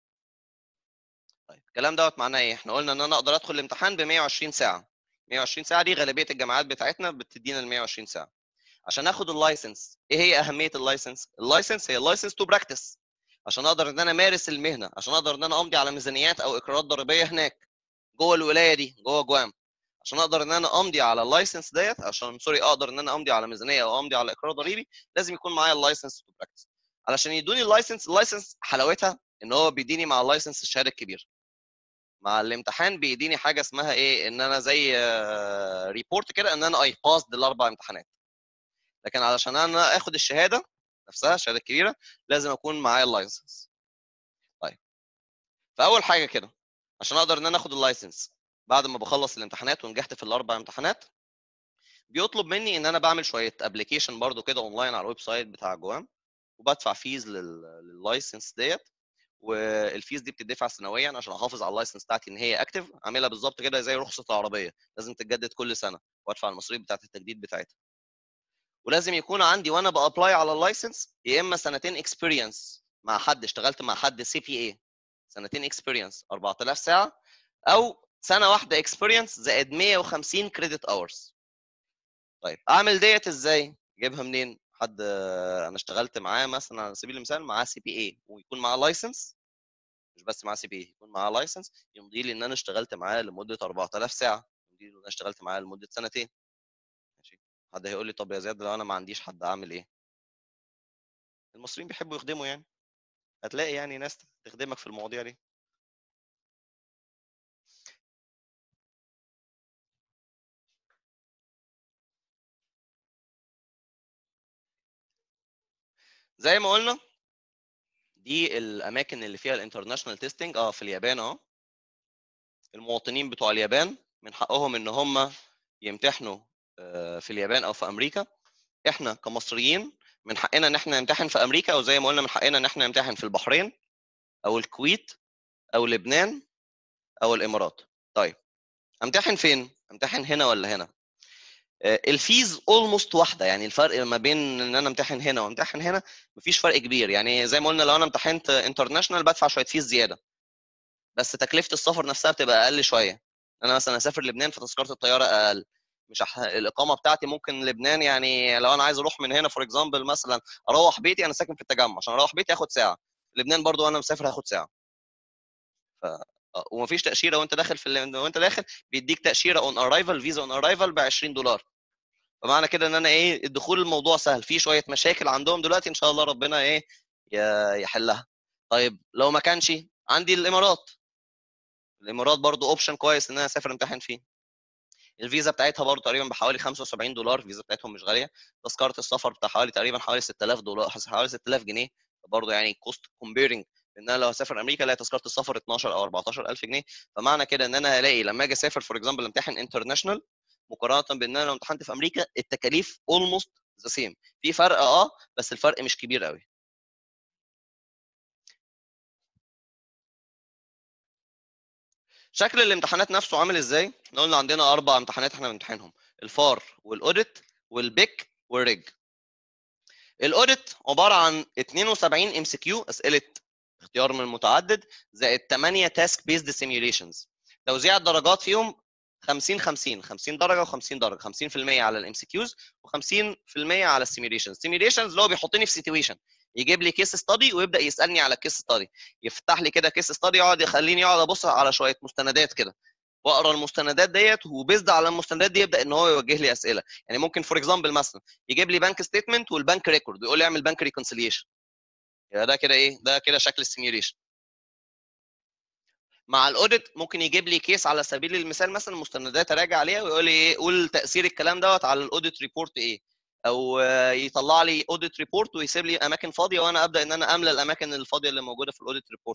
طيب الكلام دوت معناه ايه؟ احنا قلنا ان انا اقدر ادخل الامتحان ب 120 ساعه. 120 ساعه دي غالبيه الجامعات بتاعتنا بتدينا ال 120 ساعه. عشان اخد اللايسنس، ايه هي اهميه اللايسنس؟ اللايسنس هي اللايسنس تو براكتس، عشان اقدر ان انا امارس المهنه، عشان اقدر ان انا امضي على ميزانيات او اقرارات ضريبيه هناك جوه الولايه دي جوه جوام. عشان اقدر ان انا امضي على اللايسنس ديت، عشان سوري اقدر ان انا امضي على ميزانيه او امضي على اقرار ضريبي، لازم يكون معايا اللايسنس تو براكتس. علشان يدوني اللايسنس، اللايسنس حلاوتها ان هو بيديني مع اللايسنس الشهاده الكبيره. مع الامتحان بيديني حاجه اسمها ايه، ان انا زي ريبورت كده ان انا اي باسد الاربع امتحانات. لكن علشان انا اخد الشهاده نفسها الشهاده الكبيره لازم اكون معايا اللايسنس. طيب، فاول حاجه كده عشان اقدر ان انا اخد اللايسنس بعد ما بخلص الامتحانات ونجحت في الاربع امتحانات، بيطلب مني ان انا بعمل شويه ابلكيشن برضو كده اونلاين على الويب سايت بتاع جوام، وبدفع فيز لللايسنس ديت. والفيز دي بتدفع سنويا عشان احافظ على اللايسنس بتاعتي ان هي اكتف. عاملها بالظبط كده زي رخصه العربيه، لازم تتجدد كل سنه وادفع المصاريف بتاعت التجديد بتاعتها. ولازم يكون عندي وانا بابلاي على اللايسنس يا اما سنتين اكسبيرينس مع حد اشتغلت مع حد سي بي اي، سنتين اكسبيرينس 4000 ساعه، او سنه واحده اكسبيرينس زائد 150 كريدت اورز. طيب اعمل ديت ازاي؟ جيبها منين؟ حد انا اشتغلت معاه مثلا على سبيل المثال معاه سي بي اي ويكون معاه لايسنس، مش بس معاه سي بي اي، يكون معاه لايسنس يمضي لي ان انا اشتغلت معاه لمده 4000 ساعه، يمضي لي ان انا اشتغلت معاه لمده سنتين. ماشي، حد هيقول لي طب يا زياد لو انا ما عنديش حد اعمل ايه؟ المصريين بيحبوا يخدموا يعني، هتلاقي يعني ناس تخدمك في المواضيع دي. زي ما قلنا دي الاماكن اللي فيها الانترناشونال تيستنج في اليابان اهو. المواطنين بتوع اليابان من حقهم ان هم يمتحنوا في اليابان او في امريكا. احنا كمصريين من حقنا ان احنا نمتحن في امريكا، او زي ما قلنا من حقنا ان احنا نمتحن في البحرين او الكويت او لبنان او الامارات. طيب امتحن فين؟ امتحن هنا ولا هنا؟ الفيز اولموست واحده، يعني الفرق ما بين ان انا امتحن هنا وامتحن هنا مفيش فرق كبير. يعني زي ما قلنا لو انا امتحنت انترناشونال بدفع شويه فيز زياده، بس تكلفه السفر نفسها بتبقى اقل شويه. انا مثلا اسافر لبنان فتذكره الطياره اقل، مش الاقامه بتاعتي ممكن لبنان، يعني لو انا عايز اروح من هنا فور اكزامبل مثلا اروح بيتي، انا ساكن في التجمع، عشان اروح بيتي هاخد ساعه، لبنان برضو وانا مسافر هاخد ساعه. ف ومفيش تاشيره وانت داخل وانت داخل بيديك تاشيره اون ارايفل، فيزا اون ارايفل ب $20. فمعنى كده ان انا ايه، الدخول الموضوع سهل. في شويه مشاكل عندهم دلوقتي ان شاء الله ربنا ايه يحلها. طيب لو ما كانش عندي الامارات، الامارات برضو اوبشن كويس ان انا اسافر امتحن فيه. الفيزا بتاعتها برضو تقريبا بحوالي $75، الفيزا بتاعتهم مش غاليه. تذكره السفر بتاع حوالي $6000، حوالي 6000 جنيه. برضو يعني كوست كومبيرنج ان انا لو هسافر امريكا الاقي تذكره السفر 12 او 14000 جنيه. فمعنى كده ان انا هلاقي لما اجي اسافر فور اكزامبل امتحن انترناشونال، مقارنه بان انا لو امتحنت في امريكا التكاليف اولموست ذا سيم. في فرق بس الفرق مش كبير قوي. شكل الامتحانات نفسه عامل ازاي؟ احنا قلنا عندنا 4 امتحانات احنا بنمتحنهم: الفار والاوديت والبيك والريج. الاوديت عباره عن 72 ام سي كيو، اسئله اختيار من متعدد، زائد 8 تاسك بيزد سيميوليشنز. توزيع الدرجات فيهم 50 50 50 درجه و50 درجه، 50% على الام سي كيوز و50% على السيميوليشنز. السيميوليشنز اللي هو بيحطني في سيتويشن، يجيب لي كيس ستادي ويبدا يسالني على الكيس ستادي، يفتح لي كده كيس ستادي، يقعد يخليني اقعد ابص على شويه مستندات كده، واقرا المستندات ديت، وبيزد على المستندات دي يبدا ان هو يوجه لي اسئله. يعني ممكن فور اكزامبل مثلا يجيب لي بنك ستيتمنت والبنك ريكورد ويقول لي اعمل بنك ريكونسيليشن، يبقى ده كده ايه، ده كده شكل السيميوليشن. مع الاوديت ممكن يجيب لي كيس على سبيل المثال مثلا مستندات اراجع عليها ويقول لي ايه، قول تاثير الكلام دوت على الاوديت ريبورت ايه، او يطلع لي اوديت ريبورت ويسيب لي اماكن فاضيه وانا ابدا ان انا املى الاماكن الفاضيه اللي موجوده في الاوديت ريبورت.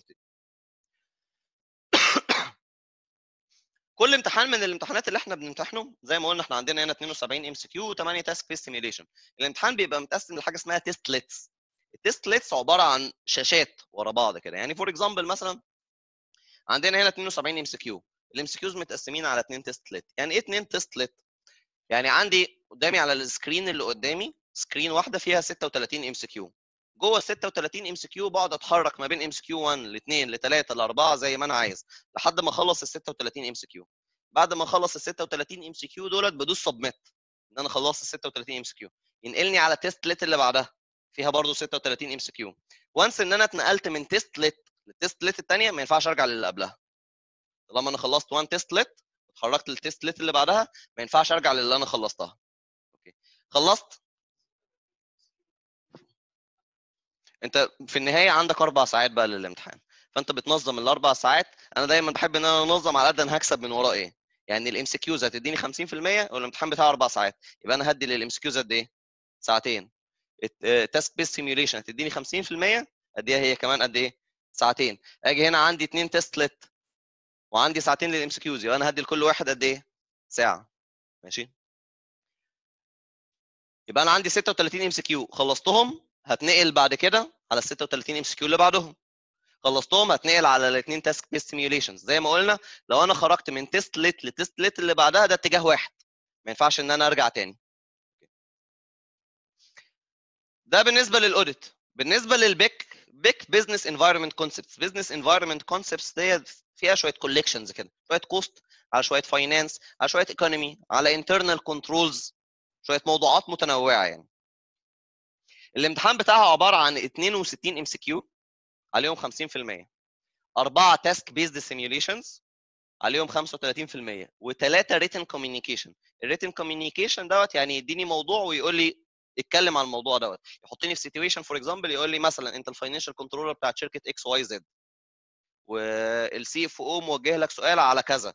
كل امتحان من الامتحانات اللي احنا بنمتحنه زي ما قلنا احنا عندنا هنا 72 ام سي كيو و8 تاسك بيس سيميوليشن. الامتحان بيبقى متقسم لحاجه اسمها تيست ليتس. التيست ليتس عباره عن شاشات ورا بعض كده. يعني فور اكزامبل مثلا عندنا هنا 72 ام سي كيو، الام سي كيوز متقسمين على 2 تيست ليت. يعني ايه 2 تيست ليت؟ يعني عندي قدامي على السكرين اللي قدامي سكرين واحده فيها 36 ام سي كيو. جوه ال 36 ام سي كيو بقعد اتحرك ما بين ام سي كيو 1 ل 2 ل 3 ل 4 زي ما انا عايز لحد ما اخلص ال 36 ام سي كيو. بعد ما اخلص ال 36 ام سي كيو دولت بدوس سبميت ان انا خلصت ال 36 ام سي كيو، ينقلني على تيست ليت اللي بعدها فيها برضه 36 ام سي كيو. وانس ان انا اتنقلت من تيست ليت للتيست ليت الثانيه ما ينفعش ارجع للي قبلها. طالما انا خلصت 1 تيست ليت اتحركت للتيست ليت اللي بعدها ما ينفعش ارجع للي انا خلصتها. اوكي خلصت. انت في النهايه عندك 4 ساعات بقى للامتحان، فانت بتنظم ال4 ساعات. انا دايما بحب ان انا انظم على قد انا هكسب من وراه ايه. يعني الام سي كيوز هتديني 50% والامتحان بتاعه 4 ساعات، يبقى انا هدي للام سي كيوز قد ايه؟ ساعتين. التاسك بيس سيميوليشن هتديني 50%، اديها هي كمان قد ايه؟ ساعتين. اجي هنا عندي 2 تيست ليت وعندي ساعتين للام سي كيوز، يبقى انا هدي لكل واحد قد ايه؟ ساعه. ماشي. يبقى انا عندي 36 ام سي كيو خلصتهم، هتنقل بعد كده على ال 36 ام سي كيو اللي بعدهم. خلصتهم هتنقل على الاثنين تاسك بيس سيميوليشنز. زي ما قلنا لو انا خرجت من تيست ليت لتيست ليت اللي بعدها ده اتجاه واحد، ما ينفعش ان انا ارجع تاني. ده بالنسبه للاوديت. بالنسبه بيك بزنس انفايرمنت كونسبتس. بزنس انفايرمنت كونسبتس ديت فيها شويه كوليكشنز كده، شويه كوست على شويه فاينانس على شويه ايكونومي على انترنال كنترولز، شويه موضوعات متنوعه يعني. الامتحان بتاعها عباره عن 62 ام سي كيو عليهم 50%، 4 تاسك بيزد سيميوليشنز عليهم 35%، و3 ريتن كوميونيكيشن. الريتن كوميونيكيشن دوت يعني يديني موضوع ويقول لي اتكلم عن الموضوع دوت، يحطني في سيتويشن فور اكزامبل يقول لي مثلا انت الفاينانشال كنترولر بتاعت شركه اكس واي زد والسي اف او موجه لك سؤال على كذا،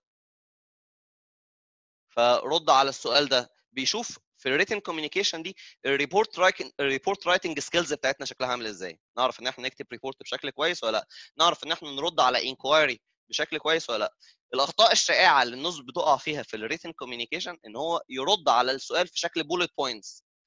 فرد على السؤال ده. بيشوف في الريتن كوميونيكيشن دي الريبورت رايتنج سكيلز بتاعتنا شكلها عامل ازاي، نعرف ان احنا نكتب ريبورت بشكل كويس ولا لا، نعرف ان احنا نرد على انكوايري بشكل كويس ولا لا. الاخطاء الشائعه اللي الناس بتقع فيها في الريتن كوميونيكيشن ان هو يرد على السؤال في شكل بولت بوينتس،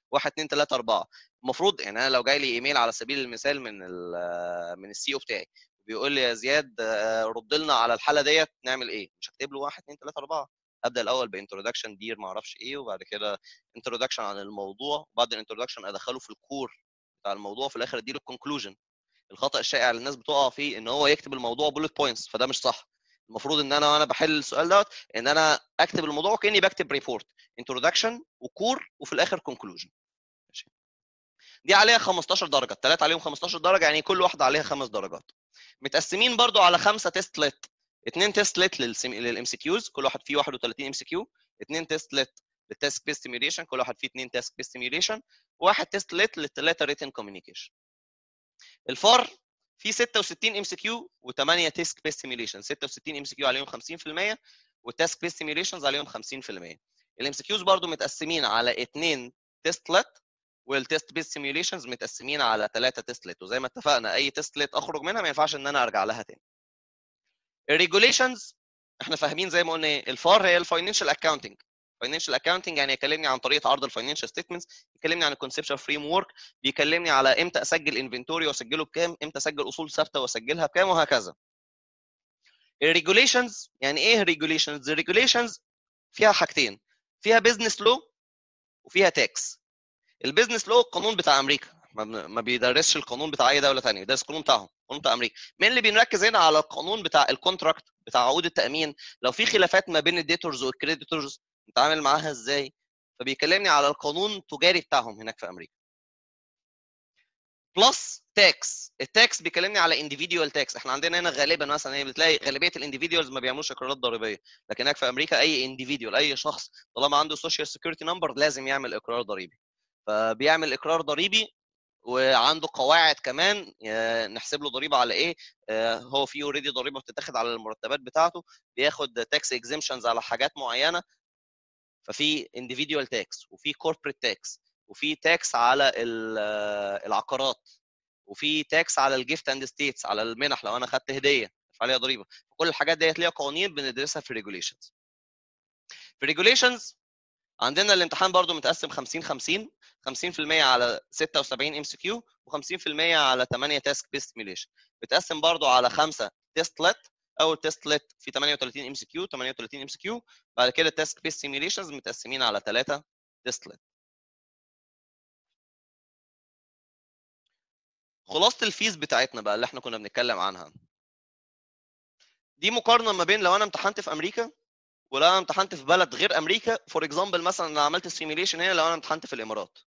1 2 3 4. المفروض يعني انا لو جاي لي ايميل على سبيل المثال من السي او بتاعي بيقول لي يا زياد رد لنا على الحاله ديت نعمل ايه، مش هكتب له 1 2 3 4. ابدا الاول بانتروداكشن دير ما اعرفش ايه، وبعد كده انتروداكشن عن الموضوع، وبعد الانتروداكشن ادخله في الكور بتاع الموضوع، في الاخر اديله الكونكلوجن. الخطا الشائع اللي الناس بتقع فيه ان هو يكتب الموضوع بولت بوينتس، فده مش صح. المفروض ان انا وانا بحل السؤال دوت ان انا اكتب الموضوع كاني بكتب ريبورت، انتروداكشن وكور وفي الاخر كونكلوجن. دي عليها 15 درجه، الثلاثه عليهم 15 درجه، يعني كل واحده عليها 5 درجات. متقسمين برضو على 5 تيست ليت، 2 تيست ليت للام سي كيوز كل واحد فيه 31 ام سي كيو، 2 تيست ليت للتاسك بيست سيميوليشن كل واحد فيه 2 تاسك بيست سيميوليشن، وواحد تيست ليت للثلاثه ريتن كوميونيكيشن. الفار في 66 ام سي كيو و8 تاسك بيست سيميوليشن، 66 ام سي كيو عليهم 50% والتاسك بيست سيميوليشنز عليهم 50%. الام سي كيوز برضو متقسمين على 2 تيست ليت، والتيست بيست سيميوليشنز متقسمين على 3 تيست ليت، وزي ما اتفقنا اي تيست ليت اخرج منها ما ينفعش ان انا ارجع لها تاني. الريجوليشنز احنا فاهمين زي ما قلنا ايه، الفار هي الفاينانشال اكاونتنج. فاينانشال اكاونتنج يعني يكلمني عن طريقه عرض الفاينانشال ستيتمنتس، يكلمني عن الكونسبشن فريم ورك، بيكلمني على امتى اسجل انفنتوري واسجله بكام، امتى اسجل اصول ثابته واسجلها بكام، وهكذا. الريجوليشنز يعني ايه ريجوليشنز؟ الريجوليشنز فيها حاجتين، فيها بزنس لو وفيها تاكس. البيزنس لو القانون بتاع امريكا، ما بيدرسش القانون بتاع اي دوله ثانيه، بيدرس القانون بتاعهم، القانون بتاع امريكا. مين اللي بنركز هنا؟ على القانون بتاع الكونتراكت، بتاع عقود التامين. لو في خلافات ما بين الديتورز والكريديتورز نتعامل معاها ازاي، فبيكلمني على القانون التجاري بتاعهم هناك في امريكا. بلس تاكس، التاكس بيكلمني على individual تاكس. احنا عندنا هنا غالبا مثلا بتلاقي غالبيه الانديفيديوالز ما بيعملوش اقرارات ضريبيه، لكن هناك في امريكا اي individual اي شخص طالما عنده سوشيال سيكيورتي نمبر لازم يعمل اقرار ضريبي. فبيعمل اقرار ضريبي وعنده قواعد كمان نحسب له ضريبه على ايه. هو في اوريدي ضريبه بتتاخد على المرتبات بتاعته، بياخد تاكس اكزيمشنز على حاجات معينه. ففي individual تاكس وفي corporate تاكس وفي تاكس على العقارات وفي تاكس على الجيفت اند ستيتس، على المنح لو انا خدت هديه ادفع عليها ضريبه. كل الحاجات ديت ليها قوانين بندرسها في ريجوليشنز. في ريجوليشنز عندنا الامتحان برضو متقسم 50 50، 50% على 76 ام سي كيو و50% على 8 تاسك بيست سيميوليشن. بتقسم برضو على 5 تيست ليت. اول تيست ليت في 38 ام سي كيو، 38 ام سي كيو. بعد كده التاسك بيست سيميوليشنز متقسمين على 3 تيست ليت. خلاصه الفيز بتاعتنا بقى اللي احنا كنا بنتكلم عنها، دي مقارنه ما بين لو انا امتحنت في امريكا ولو انا امتحنت في بلد غير امريكا. فور اكزامبل مثلا انا عملت السيميوليشن هنا لو انا امتحنت في الامارات.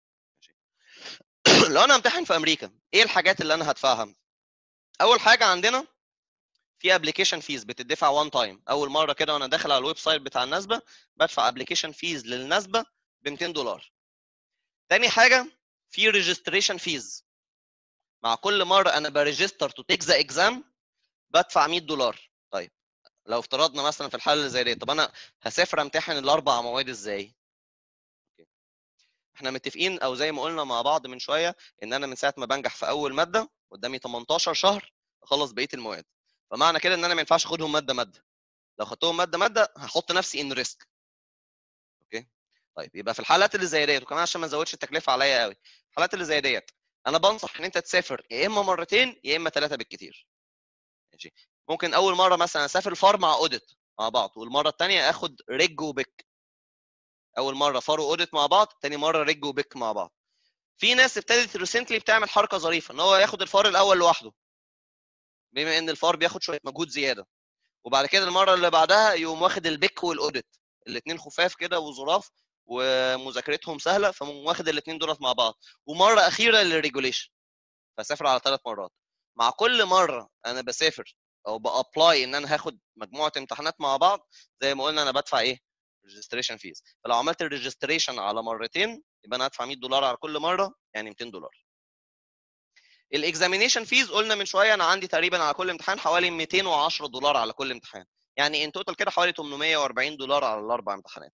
لو انا امتحن في امريكا ايه الحاجات اللي انا هدفعها؟ اول حاجه عندنا في ابلكيشن فيز بتدفع وان تايم، اول مره كده وانا داخل على الويب سايت بتاع النسبه بدفع ابلكيشن فيز للنسبه ب $200. تاني حاجه في ريجستريشن فيز، مع كل مره انا بريجستر تو تيك ذا اكزام بدفع $100. طيب لو افترضنا مثلا في الحاله اللي زي دي، طب انا هسافر امتحن الاربع مواد ازاي؟ احنا متفقين او زي ما قلنا مع بعض من شويه ان انا من ساعه ما بنجح في اول ماده قدامي 18 شهر اخلص بقيه المواد. فمعنى كده ان انا ما ينفعش اخدهم ماده ماده، لو خدتهم ماده ماده هحط نفسي ان ريسك. اوكي طيب يبقى في الحالات اللي زي ديت، وكمان عشان ما نزودش التكلفه عليا قوي، الحالات اللي زي ديت انا بنصح ان انت تسافر يا اما مرتين يا اما 3 بالكثير. ماشي، ممكن اول مره مثلا اسافر فار مع اوديت مع بعض، والمره الثانيه اخد ريج وبيك. اول مره فار واوديت مع بعض، ثاني مره ريج وبيك مع بعض. في ناس ابتدت ريسنتلي بتعمل حركه ظريفه ان هو ياخد الفار الاول لوحده، بما ان الفار بياخد شويه مجهود زياده، وبعد كده المره اللي بعدها يقوم واخد البيك والاوديت، الاثنين خفاف كده وظراف ومذاكرتهم سهله، فمقوم واخد الاثنين دولت مع بعض، ومره اخيره للريجوليشن. فسافر على 3 مرات. مع كل مره انا بسافر او بابلاي ان انا هاخد مجموعه امتحانات مع بعض، زي ما قلنا انا بدفع ايه؟ ريجستريشن فيز. فلو عملت الريجستريشن على مرتين يبقى انا هدفع $100 على كل مره، يعني $200. الاكزامينيشن فيز قلنا من شويه انا عندي تقريبا على كل امتحان حوالي $210 على كل امتحان، يعني ان توتال كده حوالي $840 على الاربع امتحانات.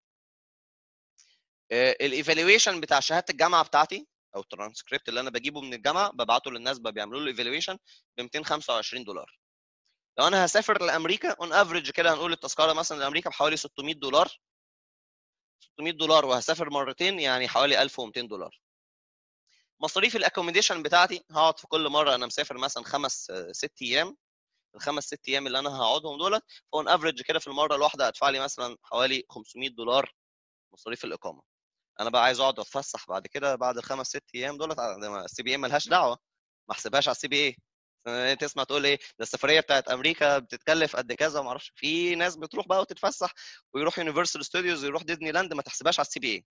الايفالويشن بتاع شهاده الجامعه بتاعتي او الترانسكريبت اللي انا بجيبه من الجامعه ببعته للناس بيعملوا له ايفالويشن ب $225. لو انا هسافر لامريكا اون افريج كده هنقول التذكره مثلا لامريكا بحوالي $600. $600 وهسافر مرتين يعني حوالي $1200. مصاريف الاكوموديشن بتاعتي هقعد في كل مره انا مسافر مثلا 5 6 ايام. الخمس 6 ايام اللي انا هقعدهم دولت فون افريج كده في المره الواحده هدفع لي مثلا حوالي $500 مصاريف الاقامه. انا بقى عايز اقعد اتفسح بعد كده بعد الخمس 6 ايام دولت. السي بي اي ملهاش دعوه، ما احسبهاش على السي بي اي. تسمع تقول ايه ده السفريه بتاعت امريكا بتتكلف قد كذا وما اعرفش. في ناس بتروح بقى وتتفسح ويروح يونيفرسال ستوديوز ويروح ديزني لاند، ما تحسبهاش على السي بي اي.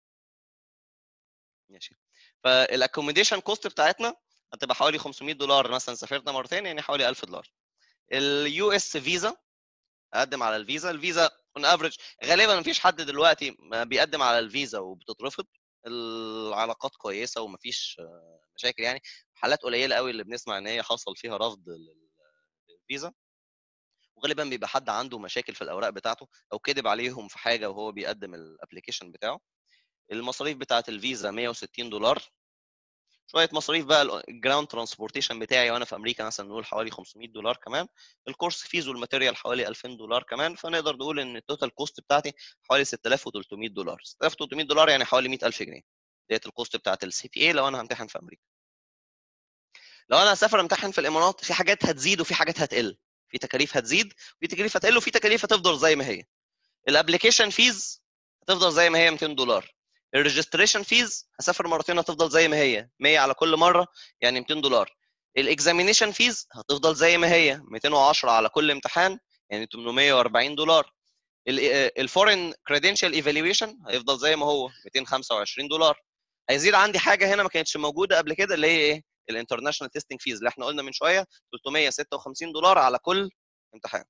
ماشي. فالاكوموديشن كوست بتاعتنا هتبقى حوالي $500 مثلا، سافرنا مرتين يعني حوالي $1000. اليو اس فيزا، اقدم على الفيزا. الفيزا اون افريج غالبا مفيش حد دلوقتي بيقدم على الفيزا وبتترفض. العلاقات كويسه ومفيش مشاكل يعني. حالات قليله قوي اللي بنسمع ان هي حصل فيها رفض للفيزا، وغالبا بيبقى حد عنده مشاكل في الاوراق بتاعته او كذب عليهم في حاجه وهو بيقدم الابلكيشن بتاعه. المصاريف بتاعه الفيزا $160. شويه مصاريف بقى الجراوند ترانسبورتيشن بتاعي وانا في امريكا مثلا نقول حوالي $500 كمان. الكورس فيز والماتيريال حوالي $2000 كمان. فنقدر نقول ان التوتال كوست بتاعتي حوالي $6300. $6300 يعني حوالي 100000 جنيه. ديت الكوست بتاعت السي بي اي لو انا همتحن في امريكا. لو انا هسافر امتحن في الامارات في حاجات هتزيد وفي حاجات هتقل. في تكاليف هتزيد وفي تكاليف هتقل وفي تكاليف هتفضل زي ما هي. الابلكيشن فيز هتفضل زي ما هي $200. الريجستريشن فيز هسافر مرتين هتفضل زي ما هي 100 على كل مره يعني $200. الاكزامينيشن فيز هتفضل زي ما هي 210 على كل امتحان يعني $840. الفورين كريدنشال ايفالويشن هيفضل زي ما هو $225. هيزيد عندي حاجه هنا ما كانتش موجوده قبل كده اللي هي ايه؟ الانترناشونال تيستنج فيز اللي احنا قلنا من شويه $356 على كل امتحان.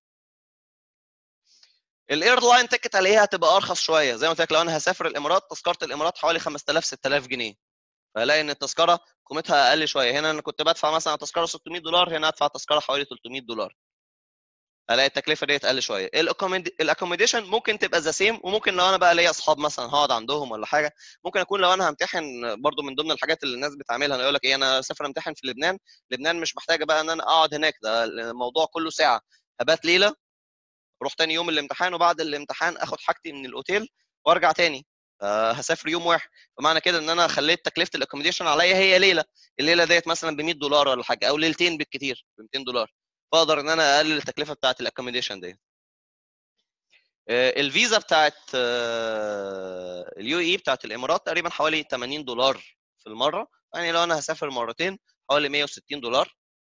الايرلاين تيكت عليها هتبقى ارخص شويه. زي ما قلت لك لو انا هسافر الامارات تذكره الامارات حوالي 5000 6000 جنيه. فهلاقي ان التذكره قيمتها اقل شويه. هنا انا كنت بدفع مثلا تذكره $600، هنا ادفع تذكره حوالي $300. الاقي التكلفه ديت اقل شويه. الاكوموديشن ممكن تبقى ذا سيم، وممكن لو انا بقى ليا اصحاب مثلا هقعد عندهم ولا حاجه ممكن اكون لو انا همتحن برضو من ضمن الحاجات اللي الناس بتعملها انا يقول لك ايه انا سافر امتحن في لبنان. لبنان مش محتاجه بقى ان انا اقعد هناك، ده الموضوع كله ساعه. هبات ليله اروح تاني يوم الامتحان وبعد الامتحان اخد حاجتي من الاوتيل وارجع تاني. هسافر يوم واحد. فمعنى كده ان انا خليت تكلفه الاكوموديشن عليا هي ليله. الليله ديت مثلا ب $100 ولا حاجه او ليلتين بالكثير ب $200. فاقدر ان انا اقلل التكلفه بتاعت الاكوموديشن ديت. الفيزا بتاعت اليو اي بتاعت الامارات تقريبا حوالي $80 في المره. يعني لو انا هسافر مرتين حوالي $160.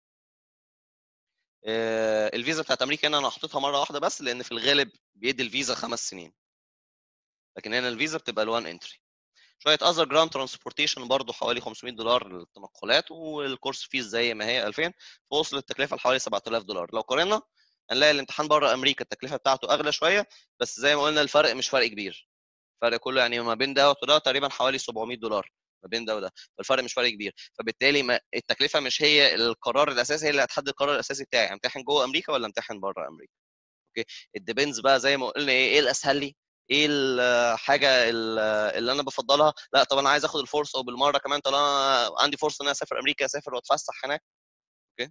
الفيزا بتاعت امريكا هنا انا حاططها مره واحده بس لان في الغالب بيدي الفيزا 5 سنين، لكن هنا الفيزا بتبقى الوان انتري. شويه اذر جراوند ترانسبورتيشن برضه حوالي $500 للتنقلات، والكورس فيز زي ما هي 2000. فوصل التكلفه لحوالي $7000. لو قارنا هنلاقي الامتحان بره امريكا التكلفه بتاعته اغلى شويه، بس زي ما قلنا الفرق مش فرق كبير. الفرق كله يعني ما بين ده وده تقريبا حوالي $700 ما بين ده وده. فالفرق مش فرق كبير. فبالتالي ما التكلفه مش هي القرار الاساسي، هي اللي هتحدد القرار الاساسي بتاعي امتحن جوه امريكا ولا امتحن بره امريكا. اوكي. الديبندز بقى زي ما قلنا ايه الاسهل لي، ايه الحاجه اللي انا بفضلها. لا طب انا عايز اخد الفرصه وبالمره كمان طالما انا عندي فرصه ان انا اسافر امريكا اسافر واتفسح هناك. اوكي.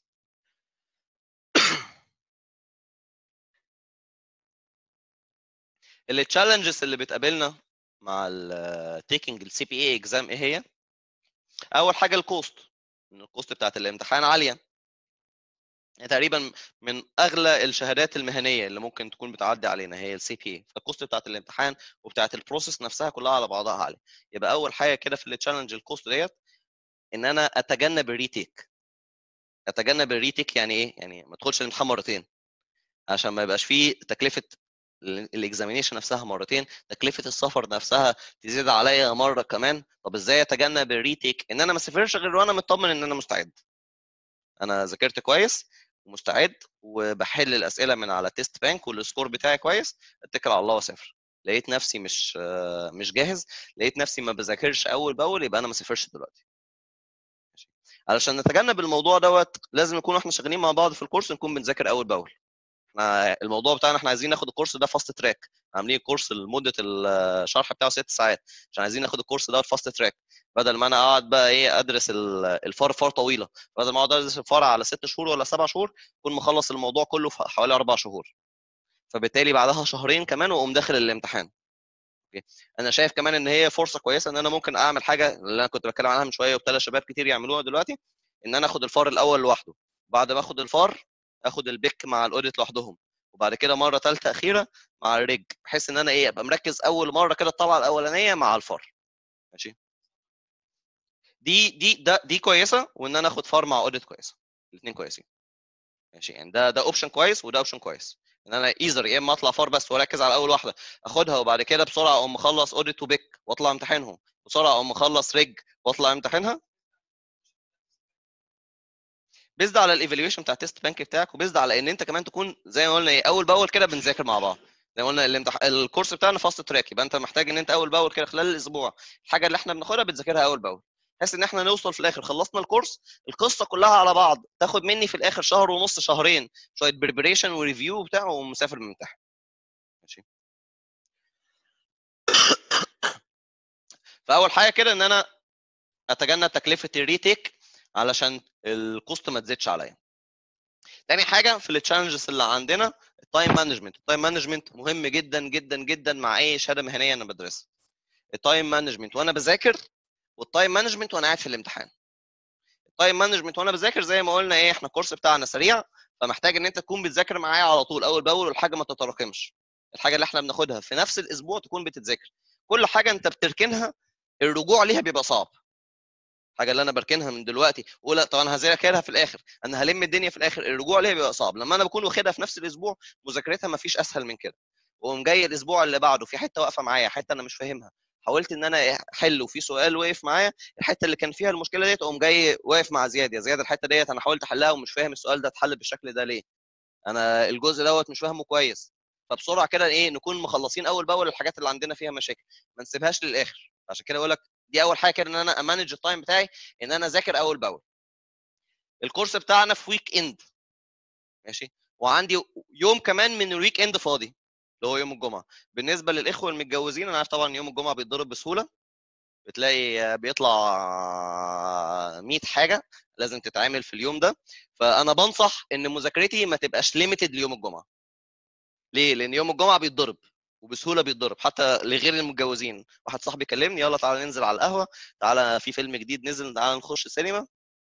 التشالنجز اللي بتقابلنا مع التيكنج السي بي اي اكزام ايه هي؟ اول حاجه الكوست. ان الكوست بتاعت الامتحان عاليه. يعني تقريبا من اغلى الشهادات المهنيه اللي ممكن تكون بتعدي علينا هي السي بي اي. فالكوست بتاعت الامتحان وبتاعت البروسيس نفسها كلها على بعضها عاليه. يبقى اول حاجه كده في التشالنج الكوست ديت ان انا اتجنب الريتيك. اتجنب الريتيك يعني ايه؟ يعني ما ادخلش الامتحان مرتين عشان ما يبقاش فيه تكلفه الاكزامينيشن نفسها مرتين، تكلفه السفر نفسها تزيد عليا مره كمان. طب ازاي اتجنب الريتيك؟ ان انا ما اسافرش غير وانا مطمن ان انا مستعد، انا ذاكرت كويس ومستعد وبحل الاسئله من على تيست بانك والسكور بتاعي كويس، اتكل على الله واسافر. لقيت نفسي مش جاهز، لقيت نفسي ما بذاكرش اول باول، يبقى انا ما اسافرش دلوقتي. ماشي. علشان نتجنب الموضوع دوت لازم نكون احنا شغالين مع بعض في الكورس نكون بنذاكر اول باول. احنا الموضوع بتاعنا احنا عايزين ناخد الكورس ده فاست تراك. عاملين الكورس لمده الشرح بتاعه 6 ساعات عشان عايزين ناخد الكورس ده فاست تراك. بدل ما انا اقعد بقى ايه ادرس الفار فار طويله، بدل ما اقعد ادرس الفار على 6 شهور ولا 7 شهور اكون مخلص الموضوع كله في حوالي 4 شهور. فبالتالي بعدها شهرين كمان واقوم داخل الامتحان. انا شايف كمان ان هي فرصه كويسه ان انا ممكن اعمل حاجه اللي انا كنت بتكلم عنها من شويه وابتدى شباب كتير يعملوها دلوقتي، ان انا اخد الفار الاول لوحده، بعد ما اخد الفار اخد البيك مع الاوديت لوحدهم، وبعد كده مره ثالثه اخيره مع الريج، بحيث ان انا ابقى مركز اول مره كده الطلعه الاولانيه مع الفار. ماشي، دي كويسه، وان انا اخد فار مع اوديت كويسه، الاثنين كويسين. ماشي، يعني ده اوبشن كويس وده اوبشن كويس، ان انا ايزر يا اما اطلع فار بس واركز على اول واحده اخدها، وبعد كده بسرعه اقوم مخلص اوديت وبيك واطلع امتحنهم، بسرعه اقوم مخلص ريج واطلع امتحنها، بيزد على الايفالويشن بتاع التست بانك بتاعك، وبيزد على ان انت كمان تكون زي ما قلنا اول باول كده بنذاكر مع بعض. زي ما قلنا الكورس بتاعنا فاست تراك، يبقى انت محتاج ان انت اول باول كده خلال الاسبوع الحاجه اللي احنا بناخدها بتذاكرها اول باول، بحيث ان احنا نوصل في الاخر خلصنا الكورس القصه كلها على بعض تاخد مني في الاخر شهر ونص شهرين شويه بريبريشن وريفيو بتاع ومسافر ممتحن. ماشي، فاول حاجه كده ان انا اتجنب تكلفه الريتيك علشان الكوست ما تزيدش عليا. تاني حاجه في التشالنجز اللي عندنا التايم مانجمنت. التايم مانجمنت مهم جدا جدا جدا مع اي شهاده مهنيه انا بدرسها. التايم مانجمنت وانا بذاكر، والتايم مانجمنت وانا قاعد في الامتحان. التايم مانجمنت وانا بذاكر زي ما قلنا احنا الكورس بتاعنا سريع، فمحتاج ان انت تكون بتذاكر معايا على طول اول باول، والحاجه ما تتراكمش. الحاجه اللي احنا بناخدها في نفس الاسبوع تكون بتتذاكر. كل حاجه انت بتركنها الرجوع ليها بيبقى صعب. الحاجه اللي انا بركنها من دلوقتي ولا طب انا هذاكرها في الاخر، انا هلم الدنيا في الاخر، الرجوع ليها بيبقى صعب. لما انا بكون واخدها في نفس الاسبوع مذاكرتها ما فيش اسهل من كده، واقوم جاي الاسبوع اللي بعده في حته واقفه معايا، حته انا مش فاهمها، حاولت ان انا احل وفي سؤال وقف معايا، الحته اللي كان فيها المشكله ديت اقوم جاي واقف مع زياد، يا زياد الحته ديت انا حاولت احلها ومش فاهم السؤال ده اتحل بالشكل ده ليه، انا الجزء دوت مش فاهمه كويس. فبسرعه كده نكون مخلصين اول باول الحاجات اللي عندنا فيها مشاكل، ما نسيبهاش للاخر. عشان كده بقول لك دي اول حاجه كده، ان انا امانج التايم بتاعي، ان انا اذاكر اول باول. الكورس بتاعنا في ويك اند، ماشي، وعندي يوم كمان من الويك اند فاضي اللي هو يوم الجمعه. بالنسبه للاخوه المتجوزين انا عارف طبعا يوم الجمعه بيتضرب بسهوله، بتلاقي بيطلع 100 حاجه لازم تتعمل في اليوم ده، فانا بنصح ان مذاكرتي ما تبقاش ليميتد ليوم الجمعه. ليه؟ لان يوم الجمعه بيتضرب وبسهوله بيتضرب حتى لغير المتجوزين. واحد صاحبي كلمني يلا تعالى ننزل على القهوه، تعالى في فيلم جديد نزل تعالى نخش سينما.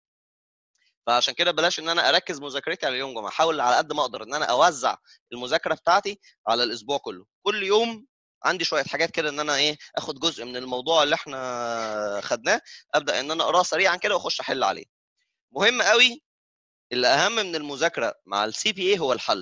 فعشان كده بلاش ان انا اركز مذاكرتي على يوم جمعه، احاول على قد ما اقدر ان انا اوزع المذاكره بتاعتي على الاسبوع كله. كل يوم عندي شويه حاجات كده ان انا اخد جزء من الموضوع اللي احنا خدناه، ابدا ان انا اقراه سريعا كده واخش احل عليه. مهم قوي، اللي اهم من المذاكره مع السي بي اي هو الحل.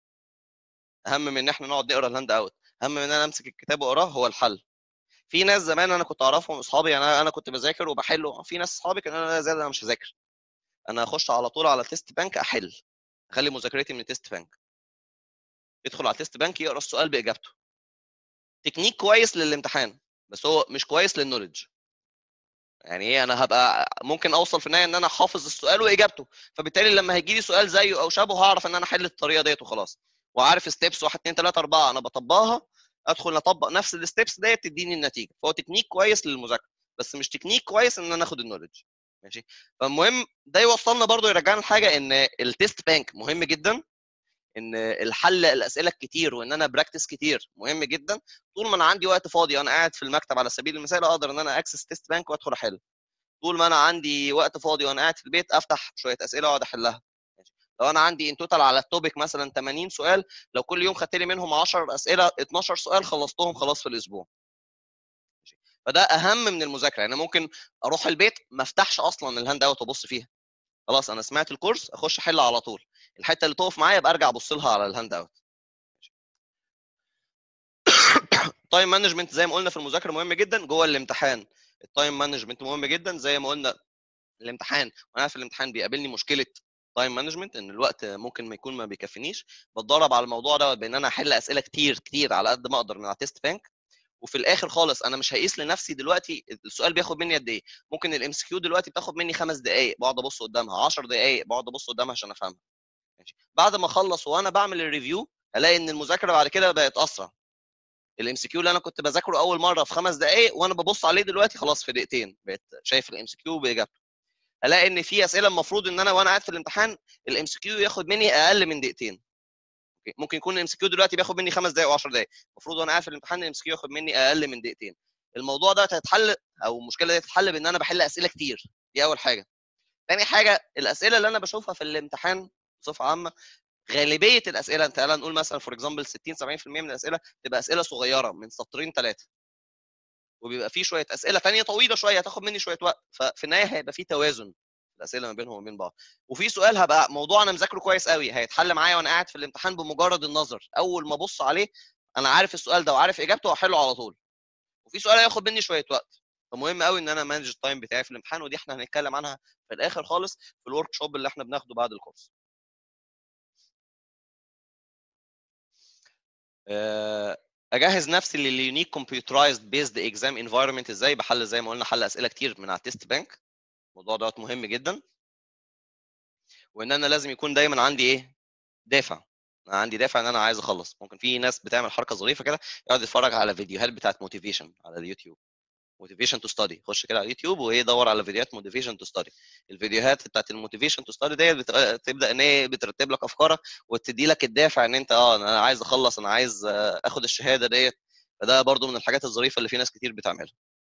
اهم من ان احنا نقعد نقرا الهاند اوت، اهم من ان انا امسك الكتاب واقراه هو الحل. في ناس زمان انا كنت اعرفهم اصحابي، يعني انا كنت بذاكر وبحل، في ناس اصحابي كانوا انا زي انا مش هذاكر، انا هخش على طول على تيست بانك احل، اخلي مذاكرتي من تيست بانك. يدخل على تيست بانك يقرا السؤال باجابته. تكنيك كويس للامتحان بس هو مش كويس للنولج. يعني انا هبقى ممكن اوصل في النهايه ان انا حافظ السؤال واجابته، فبالتالي لما هيجي لي سؤال زيه او شبهه هعرف ان انا احل الطريقه ديت وخلاص، وعارف ستيبس 1 2 3 4 انا بطبقها، ادخل اطبق نفس الستيبس ديت تديني النتيجه. فهو تكنيك كويس للمذاكره بس مش تكنيك كويس ان انا اخد النولج. ماشي، فالمهم ده يوصلنا برضو يرجعنا لحاجه ان التيست بانك مهم جدا، ان الحل الاسئله الكتير وان انا براكتس كتير مهم جدا. طول ما انا عندي وقت فاضي وانا قاعد في المكتب على سبيل المثال اقدر ان انا اكسس تيست بانك وادخل احل. طول ما انا عندي وقت فاضي وانا قاعد في البيت افتح شويه اسئله واقعد احلها. لو انا عندي ان توتال على التوبيك مثلا 80 سؤال، لو كل يوم خدت لي منهم 10 اسئله 12 سؤال خلصتهم خلاص في الاسبوع. فده اهم من المذاكره. يعني ممكن اروح البيت ما افتحش اصلا الهاند اوت وابص فيها، خلاص انا سمعت الكورس اخش احل على طول، الحته اللي تقف معايا ابقى ارجع ابص لها على الهاند اوت. التايم مانجمنت زي ما قلنا في المذاكره مهم جدا، جوه الامتحان التايم مانجمنت مهم جدا زي ما قلنا. الامتحان وانا في الامتحان بيقابلني مشكله تايم مانجمنت، ان الوقت ممكن ما يكون ما بيكفينيش، بتدرب على الموضوع ده بان انا احل اسئله كتير كتير على قد ما اقدر من على تيست بانك. وفي الاخر خالص انا مش هقيس لنفسي دلوقتي السؤال بياخد مني قد ايه، ممكن الام اس كيو دلوقتي بتاخد مني 5 دقائق بقعد ابص قدامها، 10 دقائق بقعد ابص قدامها عشان افهمها. ماشي، بعد ما اخلص وانا بعمل الريفيو الاقي ان المذاكره بعد كده بقت اسرع. الام سي كيو اللي انا كنت بذاكره اول مره في 5 دقائق وانا ببص عليه دلوقتي خلاص في دقيقتين بقيت شايف الام سي كيو باجابته. الاقي ان في اسئله المفروض ان انا وانا قاعد في الامتحان الام سي كيو ياخد مني اقل من دقيقتين. ممكن يكون الام سي كيو دلوقتي بياخد مني 5 دقائق و10 دقائق، المفروض وانا قاعد في الامتحان الام سي كيو ياخد مني اقل من دقيقتين. الموضوع ده هيتحل، او المشكله دي هتتحل بان انا بحل اسئله كتير. دي اول حاجه. تاني حاجه، الاسئله اللي انا بشوفها في الامتحان بصفه عامه، غالبيه الاسئله، تعالى نقول مثلا فور اكزامبل 60 70% من الاسئله تبقى اسئله صغيره من سطرين 3، وبيبقى في شويه اسئله ثانيه طويله شويه هتاخد مني شويه وقت، ففي النهايه هيبقى في توازن الاسئله ما بينهم وبين بعض. وفي سؤال هبقى موضوع انا مذاكره كويس قوي هيتحل معايا وانا قاعد في الامتحان بمجرد النظر، اول ما ابص عليه انا عارف السؤال ده وعارف اجابته واحله على طول. وفي سؤال هياخد مني شويه وقت، فمهم قوي ان انا مانج التايم بتاعي في الامتحان، ودي احنا هنتكلم عنها في الاخر خالص في الورك شوب اللي احنا بناخده بعد الكورس. اجهز نفسي لليونيك كمبيوترايزد بيزد اكزام انفايرمنت ازاي؟ بحل زي ما قلنا حل اسئله كتير من على التيست بانك. الموضوع دوت مهم جدا، وان انا لازم يكون دايما عندي ايه؟ دافع. انا عندي دافع ان انا عايز اخلص. ممكن في ناس بتعمل حركه ظريفه كده، يقعد يتفرج على فيديوهات بتاعت موتيفيشن على اليوتيوب، موتيفيشن تو ستادي، خش كده على اليوتيوب وايه دور على فيديوهات موتيفيشن تو ستادي. الفيديوهات بتاعت الموتيفيشن تو ستادي ديت بتبدا ان هي بترتب لك افكارك وتدي لك الدافع ان انت انا عايز اخلص، انا عايز اخد الشهاده ديت. فده برضو من الحاجات الظريفه اللي في ناس كتير بتعملها.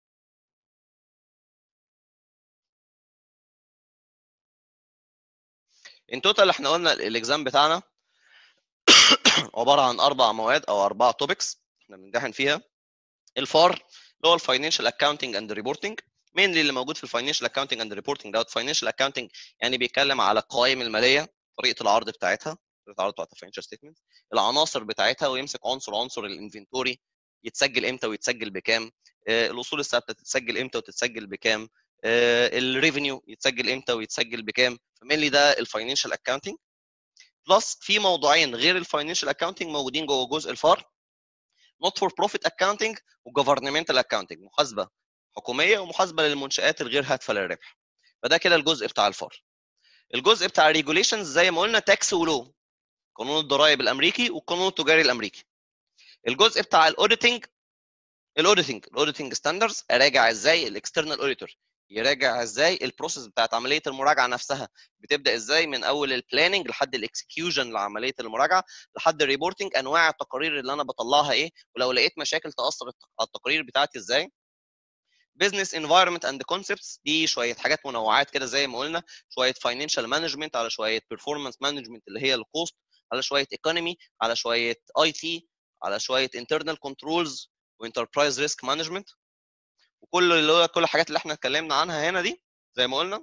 ان توتال احنا قلنا الاكزام بتاعنا عباره عن 4 مواد او 4 توبكس احنا بنمتحن فيها. الفار اللي هو الفاينانشال اكاونتنج اند ريبورتنج، مين اللي موجود في الفاينانشال اكاونتنج اند ريبورتنج دوت. فاينانشال اكاونتنج يعني بيتكلم على القوائم الماليه، طريقه العرض بتاعتها، طريقه العرض بتاعت الفاينانشال ستيتمنت، العناصر بتاعتها، ويمسك عنصر الانفنتوري يتسجل امتى ويتسجل بكام، الاصول الثابته تتسجل امتى وتتسجل بكام، الريفينيو يتسجل امتى ويتسجل بكام. فمين ده الفاينانشال اكاونتنج. بلس في موضوعين غير الفاينانشال اكاونتنج موجودين جوه جزء الفار، نوت فور بروفيت اكاونتنج وجفرنمنتال اكاونتنج، محاسبه حكوميه ومحاسبه للمنشات الغير هادفه للربح. فده كده الجزء بتاع الفار. الجزء بتاع الريجوليشنز زي ما قلنا تاكس ولو، قانون الضرائب الامريكي والقانون التجاري الامريكي. الجزء بتاع الاوديتنج ستاندردز، اراجع ازاي الاكسترنال اوديتور، يراجع ازاي البروسيس بتاعت عمليه المراجعه نفسها بتبدا ازاي من اول البلاننج لحد الاكسكيوشن لعمليه المراجعه لحد الريبورتنج، انواع التقارير اللي انا بطلعها ايه، ولو لقيت مشاكل تاثر على التقارير بتاعتي ازاي. بزنس انفايرمنت اند كونسبتس، دي شويه حاجات منوعات كده زي ما قلنا، شويه فاينانشال مانجمنت على شويه بيرفورمانس مانجمنت اللي هي الكوست، على شويه ايكونومي، على شويه اي تي، على شويه انترنال كنترولز وانتربرايز ريسك مانجمنت. وكل اللي هو كل الحاجات اللي احنا اتكلمنا عنها هنا دي زي ما قلنا.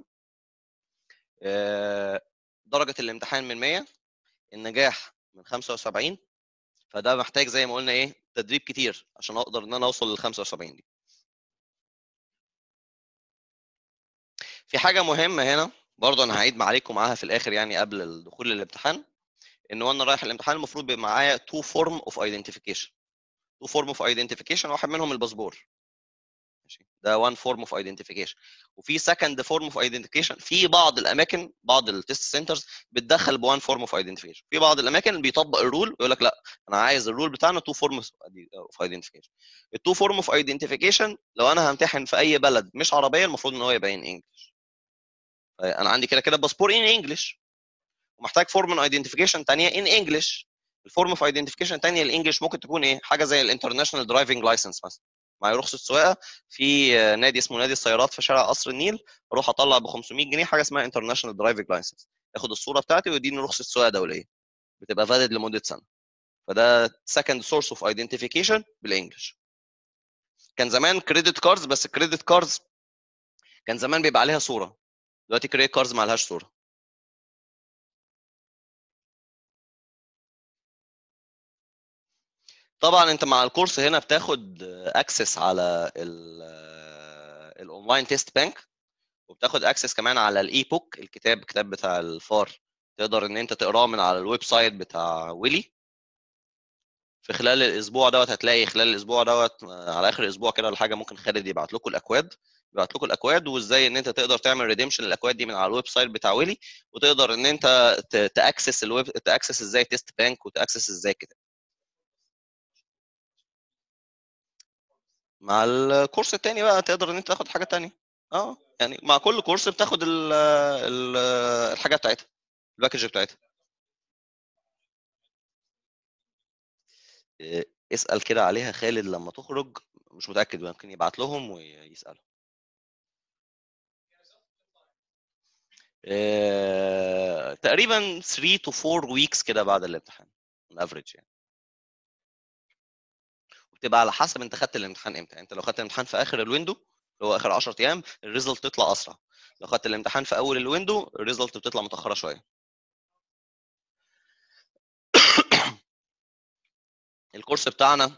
درجه الامتحان من 100، النجاح من 75. فده محتاج زي ما قلنا ايه تدريب كتير عشان اقدر ان انا اوصل لل 75 دي. في حاجه مهمه هنا برضه انا هعيد عليكم معاها في الاخر يعني قبل الدخول للامتحان، ان وانا رايح الامتحان المفروض يبقى معايا تو فورم اوف ايدنتيفيكيشن. تو فورم اوف ايدنتيفيكيشن، واحد منهم الباسبور، ماشي، ده وان فورم اوف ايدنتيفيكيشن. وفي سكند فورم اوف ايدنتيفيكيشن، في بعض الاماكن بعض التست سنترز بتدخل بوان فورم اوف ايدنتيفيكيشن، في بعض الاماكن بيطبق الرول ويقول لك لا انا عايز الرول بتاعنا تو فورم اوف ايدنتيفيكيشن. التو فورم اوف ايدنتيفيكيشن لو انا همتحن في اي بلد مش عربيه المفروض ان هو يبقى ان انجلش. انا عندي كده كده باسبور ان انجلش، ومحتاج فورم من ايدنتيفيكيشن ثانيه ان انجلش. الفورم اوف ايدنتيفيكيشن الثانيه الانجلش ممكن تكون ايه؟ حاجه زي الانترناشونال درايفنج لايسنس مثلا، معايا رخصه سواقه في نادي اسمه نادي السيارات في شارع قصر النيل، اروح اطلع ب 500 جنيه حاجه اسمها انترناشونال درايفنج لايسنس، ياخد الصوره بتاعتي ويديني رخصه سواقه دوليه بتبقى فاليد لمده سنه. فده سكند سورس اوف ايدنتيفيكيشن بالانجلش. كان زمان كريدت كاردز، بس الكريدت كاردز كان زمان بيبقى عليها صوره، دلوقتي كريدت كاردز ما لهاش صوره. طبعا انت مع الكورس هنا بتاخد اكسس على الاونلاين تيست بانك، وبتاخد اكسس كمان على الاي بوك، الكتاب بتاع الفار، تقدر ان انت تقراه من على الويب سايت بتاع ويلي. في خلال الاسبوع دوت هتلاقي خلال الاسبوع دوت على اخر الاسبوع كده ولا حاجه ممكن خالد يبعت لكم الاكواد وازاي ان انت تقدر تعمل ريديمشن للاكواد دي من على الويب سايت بتاع ويلي، وتقدر ان انت تاكسس تاكسس ازاي تيست بانك وتاكسس ازاي كده. مع الكورس التاني بقى تقدر ان انت تاخد حاجه تانيه. يعني مع كل كورس بتاخد الحاجه بتاعتها، الباكج بتاعتها. اسال كده عليها خالد لما تخرج، مش متاكد ممكن يبعت لهم ويسالوا. تقريبا 3 to 4 weeks كده بعد الامتحان الافريج يعني. بتبقى على حسب انت خدت الامتحان امتى. انت لو خدت الامتحان في اخر الويندو اللي هو اخر 10 ايام الريزلت تطلع اسرع. لو خدت الامتحان في اول الويندو الريزلت بتطلع متاخره شويه. الكورس بتاعنا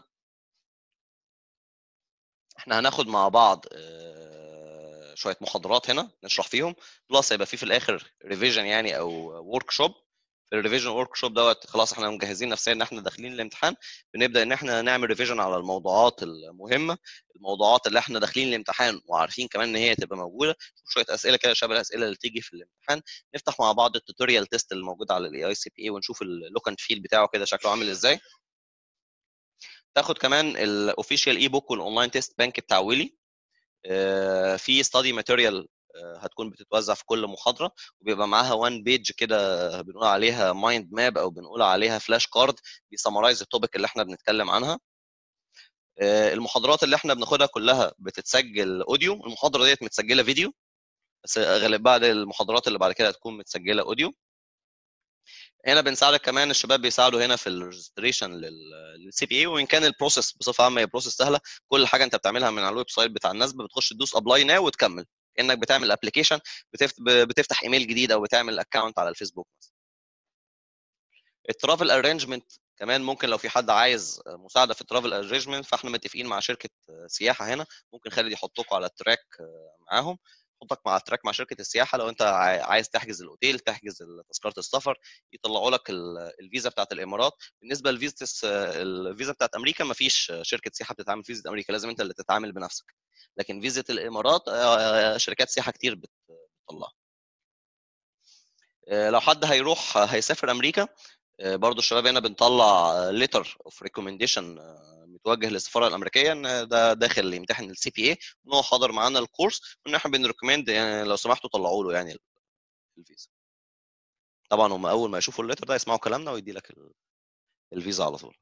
احنا هناخد مع بعض شويه محاضرات هنا نشرح فيهم، بلس هيبقى في الاخر ريفيجن يعني او ورك شوب. في الريفيجن ورك شوب دوت خلاص احنا مجهزين نفسنا ان احنا داخلين الامتحان، بنبدا ان احنا نعمل ريفيجن على الموضوعات المهمه، الموضوعات اللي احنا داخلين الامتحان وعارفين كمان ان هي تبقى موجوده، شويه اسئله كده شبه الاسئله اللي تيجي في الامتحان. نفتح مع بعض التوتوريال تيست اللي موجود على الاي اي سي بي اي ونشوف اللوك اند فيل بتاعه كده شكله عامل ازاي. تاخد كمان الاوفيشال اي بوك والاونلاين تيست بانك بتاع ويلي. في ستادي ماتيريال هتكون بتتوزع في كل محاضره، وبيبقى معاها 1 بيج كده بنقول عليها مايند ماب او بنقول عليها فلاش كارد بيسمرايز التوبيك اللي احنا بنتكلم عنها. المحاضرات اللي احنا بناخدها كلها بتتسجل اوديو، المحاضره ديت متسجله فيديو بس غالبا بعد المحاضرات اللي بعد كده هتكون متسجله اوديو. هنا بنساعدك كمان، الشباب بيساعدوا هنا في الريجستريشن للسي بي اي، وان كان البروسيس بصفه عامه هي بروسيس سهله. كل حاجه انت بتعملها من على الويب سايت بتاع النسب، بتخش تدوس ابلاي ناو وتكمل كانك بتعمل ابلكيشن، بتفتح ايميل جديد او بتعمل اكونت على الفيسبوك مثلا. الترافل ارينجمنت كمان ممكن لو في حد عايز مساعده في الترافل ارينجمنت، فاحنا متفقين مع شركه سياحه هنا، ممكن خالد يحطكم على التراك معاهم، يحطك مع التراك مع شركه السياحه. لو انت عايز تحجز الاوتيل، تحجز تذكره السفر، يطلعوا لك الفيزا بتاعت الامارات. بالنسبه للفيزا الفيزا بتاعت امريكا ما فيش شركه سياحه بتتعامل فيزا امريكا، لازم انت اللي تتعامل بنفسك. لكن فيزا الامارات شركات سياحه كتير بتطلعها. لو حد هيروح هيسافر امريكا، برضو الشباب هنا بنطلع ليتر اوف ريكومنديشن متوجه للسفاره الامريكيه ان ده داخل يمتحن السي بي اي، ان هو حاضر معانا الكورس، وان احنا بنريكومند يعني لو سمحتوا طلعوا له يعني الفيزا. طبعا هم اول ما يشوفوا الليتر ده يسمعوا كلامنا ويدي لك الفيزا على طول.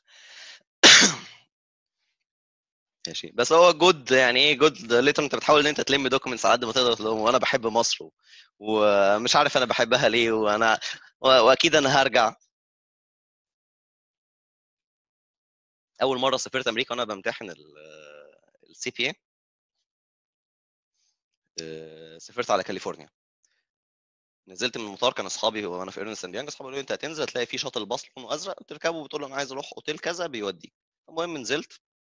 ماشي، بس هو جود يعني ايه جود ليتر، انت بتحاول ان انت تلم دوكيومنتس على قد ما تقدر تقول لهم وانا بحب مصر ومش عارف انا بحبها ليه، واكيد انا هرجع. اول مره سافرت امريكا وانا بمتحن السي بي اي، سافرت على كاليفورنيا. نزلت من المطار، كان اصحابي وانا في ايرنست اند يانج، اصحابي قالوا لي انت هتنزل هتلاقي في شاطئ باص لونه ازرق بتركبه وبتقول له انا عايز اروح اوتيل كذا بيوديك. المهم نزلت،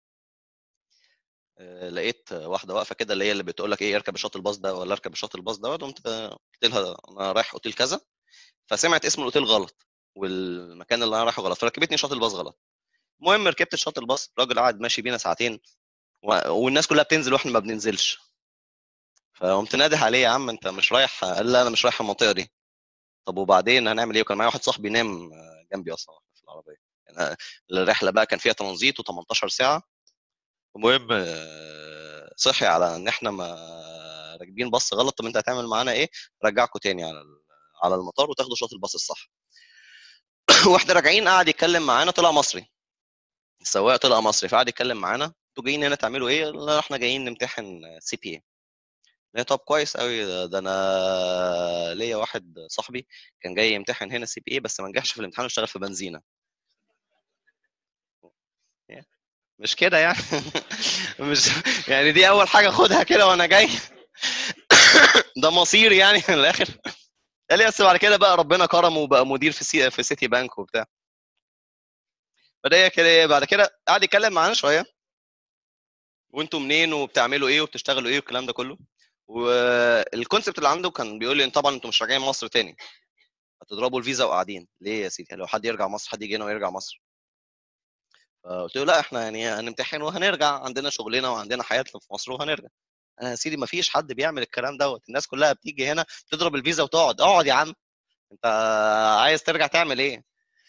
لقيت واحده واقفه كده اللي هي اللي بتقول لك ايه اركب الشاطئ الباص ده ولا اركب الشاطئ الباص ده، قمت قلت لها انا رايح اوتيل كذا، فسمعت اسم الاوتيل غلط والمكان اللي انا رايحه غلط، فركبتني شاطئ الباص غلط. المهم ركبت الشاطئ الباص، الراجل قعد ماشي بينا ساعتين والناس كلها بتنزل واحنا ما بننزلش. فقمت نادح عليه يا عم انت مش رايح؟ قال لا انا مش رايح المنطقه دي. طب وبعدين هنعمل ايه؟ وكان معايا واحد صاحبي نام جنبي اصلا في العربيه يعني. الرحله بقى كان فيها ترانزيت و18 ساعه. المهم صحي على ان احنا ما راكبين باص غلط. طب انت هتعمل معانا ايه؟ رجعكم تاني على المطار وتاخدوا شاطئ الباص الصح. واحنا راجعين قعد يتكلم معانا، طلع مصري، السواق طلع مصري، فقعد يتكلم معانا انتوا جايين هنا تعملوا ايه؟ لا احنا جايين نمتحن سي بي اي. طب كويس قوي، ده انا ليا واحد صاحبي كان جاي يمتحن هنا سي بي اي بس ما نجحش في الامتحان واشتغل في بنزينه. مش كده يعني مش يعني دي اول حاجه خدها كده وانا جاي ده مصير يعني من الاخر. قال لي بس بعد كده بقى ربنا كرمه وبقى مدير في سيتي بانك وبتاع. بدأ كده ايه بعد كده قعد يتكلم معانا شويه، وانتوا منين وبتعملوا ايه وبتشتغلوا ايه والكلام ده كله. والكونسبت اللي عنده كان بيقول لي طبعا انتوا مش راجعين مصر تاني، هتضربوا الفيزا وقاعدين ليه يا سيدي؟ لو حد يرجع مصر، حد يجي هنا ويرجع مصر. فقلت له لا احنا يعني هنمتحن وهنرجع، عندنا شغلنا وعندنا حياتنا في مصر وهنرجع. انا يا سيدي ما فيش حد بيعمل الكلام دوت، الناس كلها بتيجي هنا تضرب الفيزا وتقعد. اقعد يا عم، انت عايز ترجع تعمل ايه؟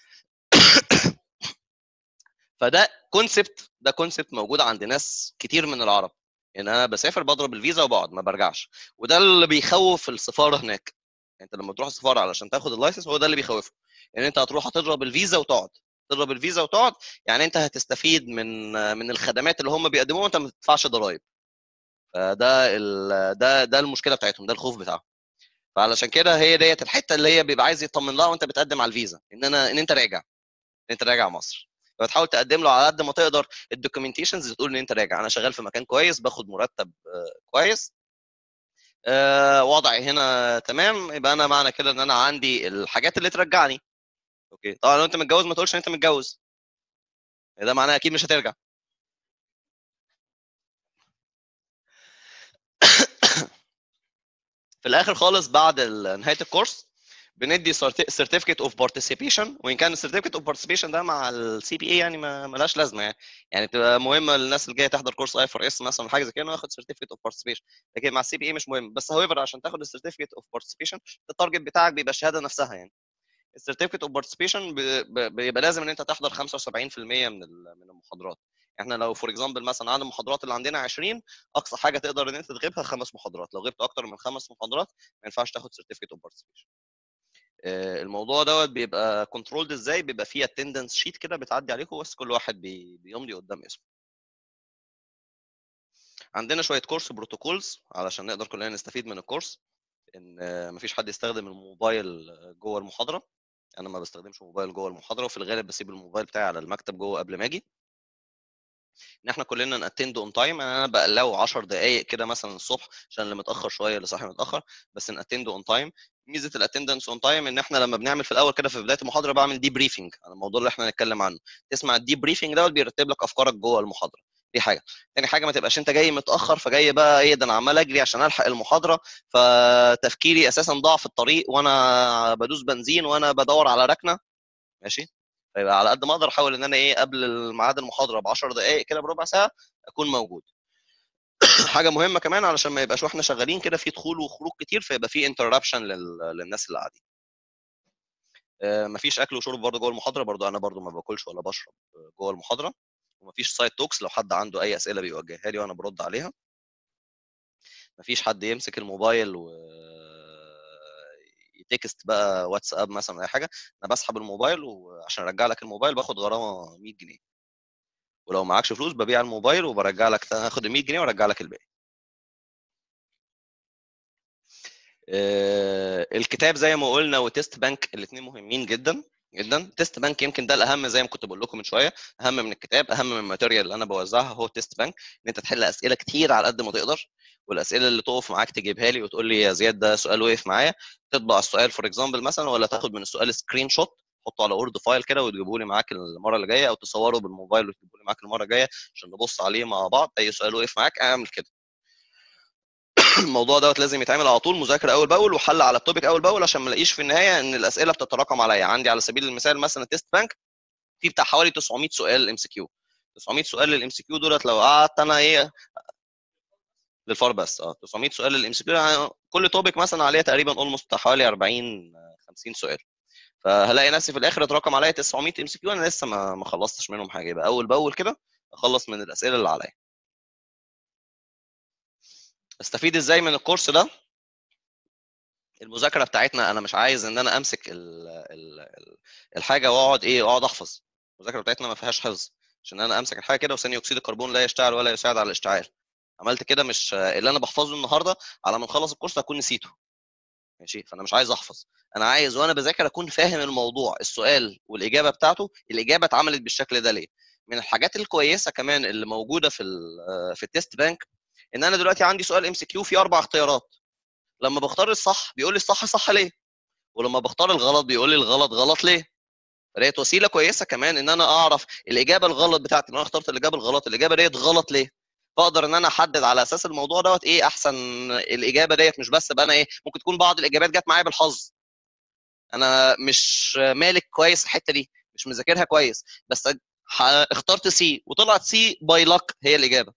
فده كونسبت، ده كونسبت موجود عند ناس كتير من العرب، ان انا بسافر بضرب الفيزا وبقعد ما برجعش. وده اللي بيخوف السفاره هناك. انت لما تروح السفاره علشان تاخد اللايسنس هو ده اللي بيخوفه، ان انت هتروح هتضرب الفيزا وتقعد. تضرب الفيزا وتقعد، يعني انت هتستفيد من الخدمات اللي هم بيقدموها وانت ما تدفعش ضرائب. فده ده المشكله بتاعتهم، ده الخوف بتاعهم. فعلشان كده هي ديت الحته اللي هي بيبقى عايز يطمن لها وانت بتقدم على الفيزا، ان انت راجع، ان انت راجع مصر. فتحاول تقدم له على قد ما تقدر الدوكيومنتيشنز اللي تقول ان انت راجع، انا شغال في مكان كويس، باخد مرتب كويس، وضعي هنا تمام، يبقى انا معنى كده ان انا عندي الحاجات اللي ترجعني. اوكي، طبعا لو انت متجوز ما تقولش ان انت متجوز، ده معناه اكيد مش هترجع. في الاخر خالص بعد نهايه الكورس بندي سيرتيفيكت اوف بارتيسيبيشن، وان كان السيرتيفيكت اوف بارتيسيبيشن ده مع السي بي اي يعني ما ملهاش لازمه يعني بتبقى مهمه للناس اللي جايه تحضر كورس اي فور اس مثلا حاجه زي كده، انه ياخد سيرتيفيكت اوف بارتيسيبيشن، لكن مع السي بي اي مش مهم. بس هويفر عشان تاخد السيرتيفيكت اوف بارتيسيبيشن التارجت بتاعك بيبقى الشهاده نفسها يعني. السيرتيفيكت اوف بارتيسيبيشن بيبقى لازم ان انت تحضر 75% من المحاضرات. احنا لو فور اكزامبل مثلا عدد المحاضرات اللي عندنا 20، اقصى حاجه تقدر ان انت تغيبها 5 محاضرات، لو غبت اكتر من 5 محاضرات ما ينفعش تاخد سيرتيفيكت اوف بارتيسيبيشن. الموضوع دوت بيبقى كنترولد ازاي؟ بيبقى فيه اتندنس شيت كده بتعدي عليكم، بس كل واحد بيمضي قدام اسمه. عندنا شويه كورس بروتوكولز علشان نقدر كلنا نستفيد من الكورس، ان مفيش حد يستخدم الموبايل جوه المحاضره. انا ما بستخدمش موبايل جوه المحاضره، وفي الغالب بسيب الموبايل بتاعي على المكتب جوه قبل ما اجي. ان احنا كلنا ناتند اون تايم، انا بقلقه 10 دقائق كده مثلا الصبح عشان اللي متاخر شويه اللي صاحي متاخر، بس ناتند اون تايم. ميزه الاتندنس اون تايم ان احنا لما بنعمل في الاول كده في بدايه المحاضره بعمل دي بريفنج عن الموضوع اللي احنا هنتكلم عنه، تسمع الدي بريفنج ده بيرتب لك افكارك جوه المحاضره. دي حاجه. تاني حاجه، ما تبقاش انت جاي متاخر فجاي بقى ايه ده انا عمال اجري عشان الحق المحاضره، فتفكيري اساسا ضاع في الطريق وانا بدوس بنزين وانا بدور على ركنه. ماشي. فيبقى على قد ما اقدر احاول ان انا ايه قبل ميعاد المحاضره ب 10 دقائق كده بربع ساعه اكون موجود. حاجه مهمه كمان علشان ما يبقاش واحنا شغالين كده في دخول وخروج كتير، فيبقى في انتربشن للناس اللي قاعدين. مفيش اكل وشرب برضه جوه المحاضره، برضه انا برضه ما باكلش ولا بشرب جوه المحاضره. ومفيش سايد توكس، لو حد عنده اي اسئله بيوجهها لي وانا برد عليها. مفيش حد يمسك الموبايل و يتكست بقى واتساب مثلا اي حاجه. انا بسحب الموبايل، وعشان ارجع لك الموبايل باخد غرامه 100 جنيه، ولو معكش فلوس ببيع الموبايل وبرجع لك، هاخد ال 100 جنيه وارجع لك الباقي. الكتاب زي ما قلنا وتيست بانك الاثنين مهمين جدا جدا. تيست بانك يمكن ده الاهم، زي ما كنت بقول لكم من شويه، اهم من الكتاب، اهم من الماتيريال اللي انا بوزعها هو تيست بانك. ان انت تحل اسئله كتير على قد ما تقدر، والاسئله اللي تقف معاك تجيبها لي وتقول لي يا زياد ده سؤال وقف معايا، تطبع السؤال فور اكزامبل مثلا، ولا تاخد من السؤال سكرين شوت تحطه على وورد فايل كده وتجيبه لي معاك المره اللي جايه، او تصوره بالموبايل وتجيبه لي معاك المره الجايه عشان نبص عليه مع بعض. اي سؤال وقف معاك اعمل كده. الموضوع دوت لازم يتعمل على طول، مذاكره اول باول وحل على التوبيك اول باول، عشان ما الاقيش في النهايه ان الاسئله بتتراكم عليا. عندي على سبيل المثال مثلا تيست بانك في بتاع حوالي 900 سؤال ام سي كيو. 900 سؤال للام سي كيو دولت لو قعدت انا ايه للفار بس 900 سؤال للام سي كيو، يعني كل توبيك مثلا عليه تقريبا اولموست حوالي 40 50 سؤال، فهلاقي نفسي في الاخر اتراكم عليا 900 ام سي كيو انا لسه ما خلصتش منهم حاجه. يبقى اول باول كده اخلص من الاسئله اللي عليا. استفيد ازاي من الكورس ده؟ المذاكره بتاعتنا انا مش عايز ان انا امسك الحاجه واقعد اقعد احفظ. المذاكره بتاعتنا ما فيهاش حفظ، عشان انا امسك الحاجه كده وثاني اكسيد الكربون لا يشتعل ولا يساعد على الاشتعال. عملت كده مش اللي انا بحفظه النهارده على ما نخلص الكورس اكون نسيته. ماشي. فانا مش عايز احفظ، انا عايز وانا بذاكر اكون فاهم الموضوع، السؤال والاجابه بتاعته، الاجابه اتعملت بالشكل ده ليه. من الحاجات الكويسه كمان اللي موجوده في التيست بانك، ان انا دلوقتي عندي سؤال ام سي كيو فيه 4 اختيارات، لما بختار الصح بيقول لي الصح صح ليه، ولما بختار الغلط بيقول لي الغلط غلط ليه. فديت وسيله كويسه كمان ان انا اعرف الاجابه الغلط بتاعتي، ان انا اخترت الاجابه الغلط، الاجابه ديت غلط ليه، فاقدر ان انا احدد على اساس الموضوع دوت ايه احسن الاجابه ديت. مش بس بقى انا ممكن تكون بعض الاجابات جت معايا بالحظ، انا مش مالك كويس الحته دي، مش مذاكرها كويس، بس اخترت سي وطلعت سي باي لك هي الاجابه.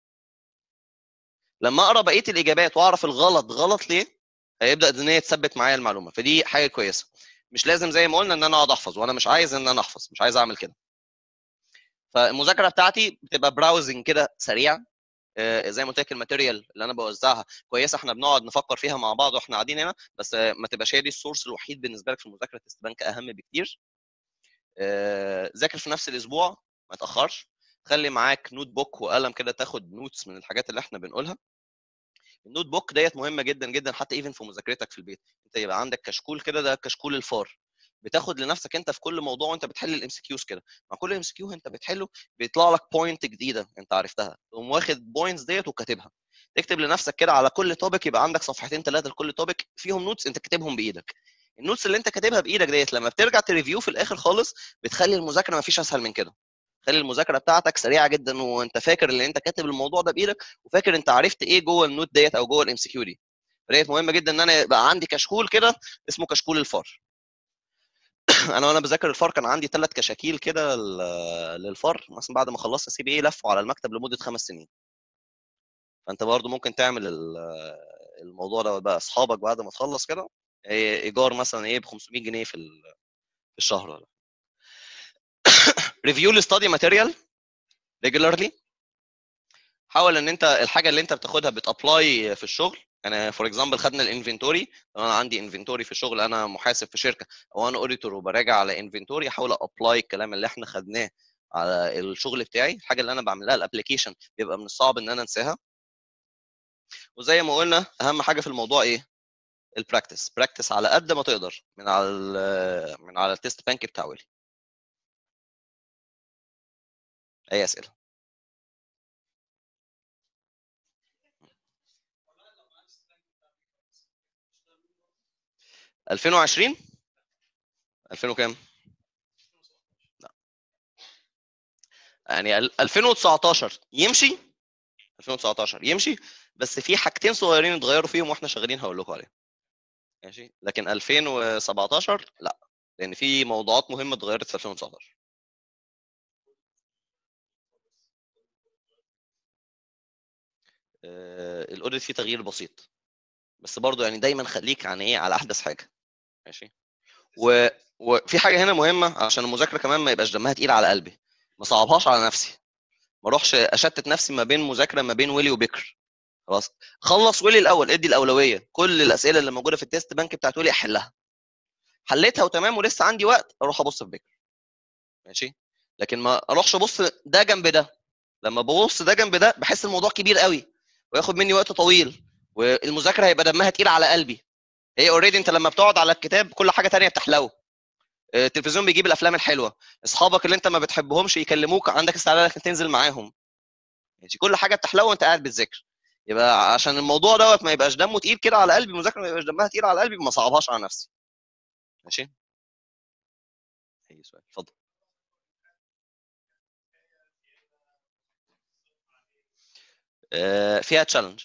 لما اقرا بقيه الاجابات واعرف الغلط غلط ليه، هيبدا ان هي تثبت معايا المعلومه، فدي حاجه كويسه. مش لازم زي ما قلنا ان انا اقعد احفظ، وانا مش عايز ان انا احفظ، مش عايز اعمل كده. فالمذاكره بتاعتي بتبقى براوزنج كده سريع. زي ما قلت لك الماتيريال اللي انا بوزعها كويسه، احنا بنقعد نفكر فيها مع بعض واحنا قاعدين هنا، بس ما تبقاش هي دي السورس الوحيد بالنسبه لك في المذاكره. تيست بانك اهم بكتير. ذاكر في نفس الاسبوع ما تاخرش. خلي معاك نوت بوك وقلم كده تاخد نوتس من الحاجات اللي احنا بنقولها. النوت بوك ديت مهمه جدا جدا، حتى ايفن في مذاكرتك في البيت. انت يبقى عندك كشكول كده، ده كشكول الفار. بتاخد لنفسك انت في كل موضوع وانت بتحل الام سي كيوز كده. مع كل ام سي كيو انت بتحله بيطلع لك بوينت جديده انت عرفتها، تقوم واخد بوينتس ديت وكاتبها. تكتب لنفسك كده على كل توبيك، يبقى عندك صفحتين ثلاثه لكل توبيك فيهم نوتس انت كاتبهم بايدك. النوتس اللي انت كاتبها بايدك ديت لما بترجع تريفيو في الاخر خالص بتخلي المذاكره ما فيش اسهل من كده. خلي المذاكره بتاعتك سريعه جدا وانت فاكر ان انت كاتب الموضوع ده بايدك، وفاكر انت عرفت ايه جوه النوت ديت او جوه الام سي كيو دي. فديت مهمه جدا ان انا يبقى عندي كشكول كده اسمه كشكول الفار. انا وانا بذاكر الفار كان عندي 3 كشاكيل كده للفار، مثلا بعد ما خلصت سي بي اي لفوا على المكتب لمده 5 سنين. فانت برضو ممكن تعمل الموضوع ده بقى اصحابك بعد ما تخلص كده، ايجار مثلا ايه ب 500 جنيه في الشهر ولا. ريفيو الاستادي ماتيريال ريجولارلي. حاول ان انت الحاجه اللي انت بتاخدها بتابلاي في الشغل. يعني فور اكزامبل خدنا الانفنتوري، لو انا عندي انفنتوري في الشغل، انا محاسب في شركه او انا اوديتور وبراجع على انفنتوري، احاول ابلاي الكلام اللي احنا خدناه على الشغل بتاعي. الحاجه اللي انا بعملها الابلكيشن بيبقى من الصعب ان انا انساها. وزي ما قلنا اهم حاجه في الموضوع ايه؟ البراكتس. براكتس على قد ما تقدر من على التست بانك بتاع ويلي. اي اسئله؟ 2020 2000 وكام؟ لا يعني 2019 يمشي. 2019 يمشي، بس في حاجتين صغيرين اتغيروا فيهم واحنا شغالين هقول لكم عليهم. ماشي، لكن 2017 لا، لان في موضوعات مهمه اتغيرت في 2019. الاوديت فيه تغيير بسيط، بس برضو يعني دايما خليك عن ايه، على احدث حاجه. ماشي. وفي حاجه هنا مهمه عشان المذاكره كمان ما يبقاش دمها تقيل على قلبي، ما صعبهاش على نفسي. ما اروحش اشتت نفسي ما بين مذاكره ما بين ويلي وبكر. خلاص، خلص ويلي الاول، ادي الاولويه. كل الاسئله اللي موجوده في التيست بانك بتاعت ويلي احلها. حليتها وتمام ولسه عندي وقت اروح ابص في بكر. ماشي. لكن ما اروحش ابص ده جنب ده. لما ببص ده جنب ده بحس الموضوع كبير قوي وياخد مني وقت طويل، والمذاكره هيبقى دمها تقيل على قلبي. هي اوريدي انت لما بتقعد على الكتاب كل حاجه تانية بتحلو. التلفزيون بيجيب الافلام الحلوه، اصحابك اللي انت ما بتحبهمش يكلموك عندك استعداد انك تنزل معاهم. ماشي، كل حاجه بتحلو وانت قاعد بتذاكر. يبقى عشان الموضوع دوت ما يبقاش دمه تقيل كده على قلبي، المذاكره ما يبقاش دمها تقيل على قلبي، ما صعبهاش على نفسي. ماشي. اي سؤال؟ اتفضل. فيها تشالنج،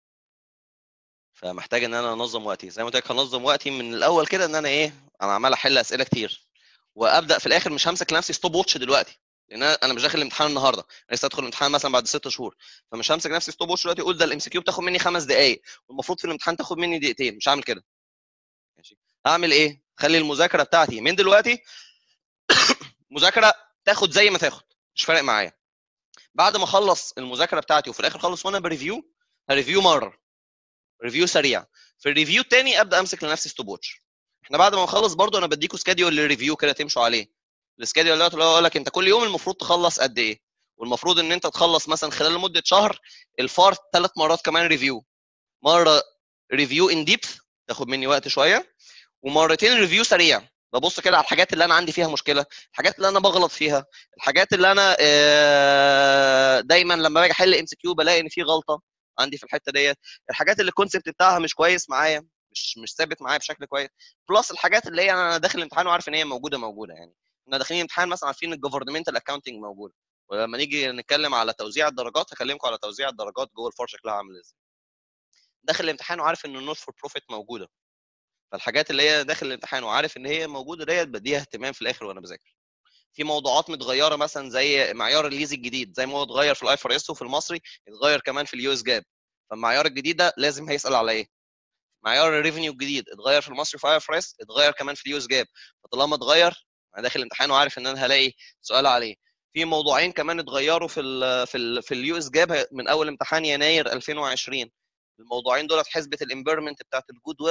فمحتاج ان انا انظم وقتي. زي ما قلت لك هنظم وقتي من الاول كده، ان انا ايه، انا عمال احل اسئله كتير وابدا في الاخر مش همسك لنفسي ستوب واتش دلوقتي، لان انا مش داخل الامتحان النهارده، انا لسه هدخل الامتحان مثلا بعد 6 شهور. فمش همسك نفسي ستوب واتش دلوقتي اقول ده الام سي كيو بتاخد مني 5 دقائق والمفروض في الامتحان تاخد مني دقيقتين. مش هعمل كده. ماشي. هعمل ايه؟ خلي المذاكره بتاعتي من دلوقتي مذاكره تاخد زي ما تاخد، مش فارق معايا. بعد ما اخلص المذاكره بتاعتي وفي الاخر خلص وانا بريفيو، هريفيو مره ريفيو سريع. في الريفيو الثاني ابدا امسك لنفسي ستوب واتش. احنا بعد ما نخلص برضو انا بديكوا سكاديول للريفيو كده تمشوا عليه. السكاديول ده اللي هو يقول لك انت كل يوم المفروض تخلص قد ايه، والمفروض ان انت تخلص مثلا خلال مده شهر الفار 3 مرات كمان ريفيو. مره ريفيو ان ديبث تاخد مني وقت شويه، ومرتين ريفيو سريع ببص كده على الحاجات اللي انا عندي فيها مشكله، الحاجات اللي انا بغلط فيها، الحاجات اللي انا دايما لما باجي احل ام سي كيو بلاقي ان في غلطه عندي في الحته ديت، الحاجات اللي الكونسيبت بتاعها مش كويس معايا، مش ثابت معايا بشكل كويس، بلس الحاجات اللي هي انا داخل الامتحان وعارف ان هي موجوده. يعني احنا داخلين امتحان مثلا عارفين الجفرمنتال اكاونتنج موجود، ولما نيجي نتكلم على توزيع الدرجات هكلمكم على توزيع الدرجات جوه الفار شكلها عامل ازاي. داخل الامتحان وعارف ان النوت فور بروفيت موجوده، فالحاجات اللي هي داخل الامتحان وعارف ان هي موجوده ديت بديها اهتمام في الاخر وانا بذاكر. في موضوعات متغيره مثلا زي معيار الليز الجديد، زي ما هو اتغير في الاي ار اس وفي المصري اتغير كمان في اليو اس جاب. فالمعيار الجديد ده لازم هيسال على ايه. معيار الريفينيو الجديد اتغير في المصري في اي ار اس، اتغير كمان في اليو اس جاب. فطالما اتغير انا داخل الامتحان وعارف ان انا هلاقي سؤال عليه. في موضوعين كمان اتغيروا في اليو اس جاب من اول امتحان يناير 2020. الموضوعين دول حسبه الامبيرمنت بتاعت الجود ويل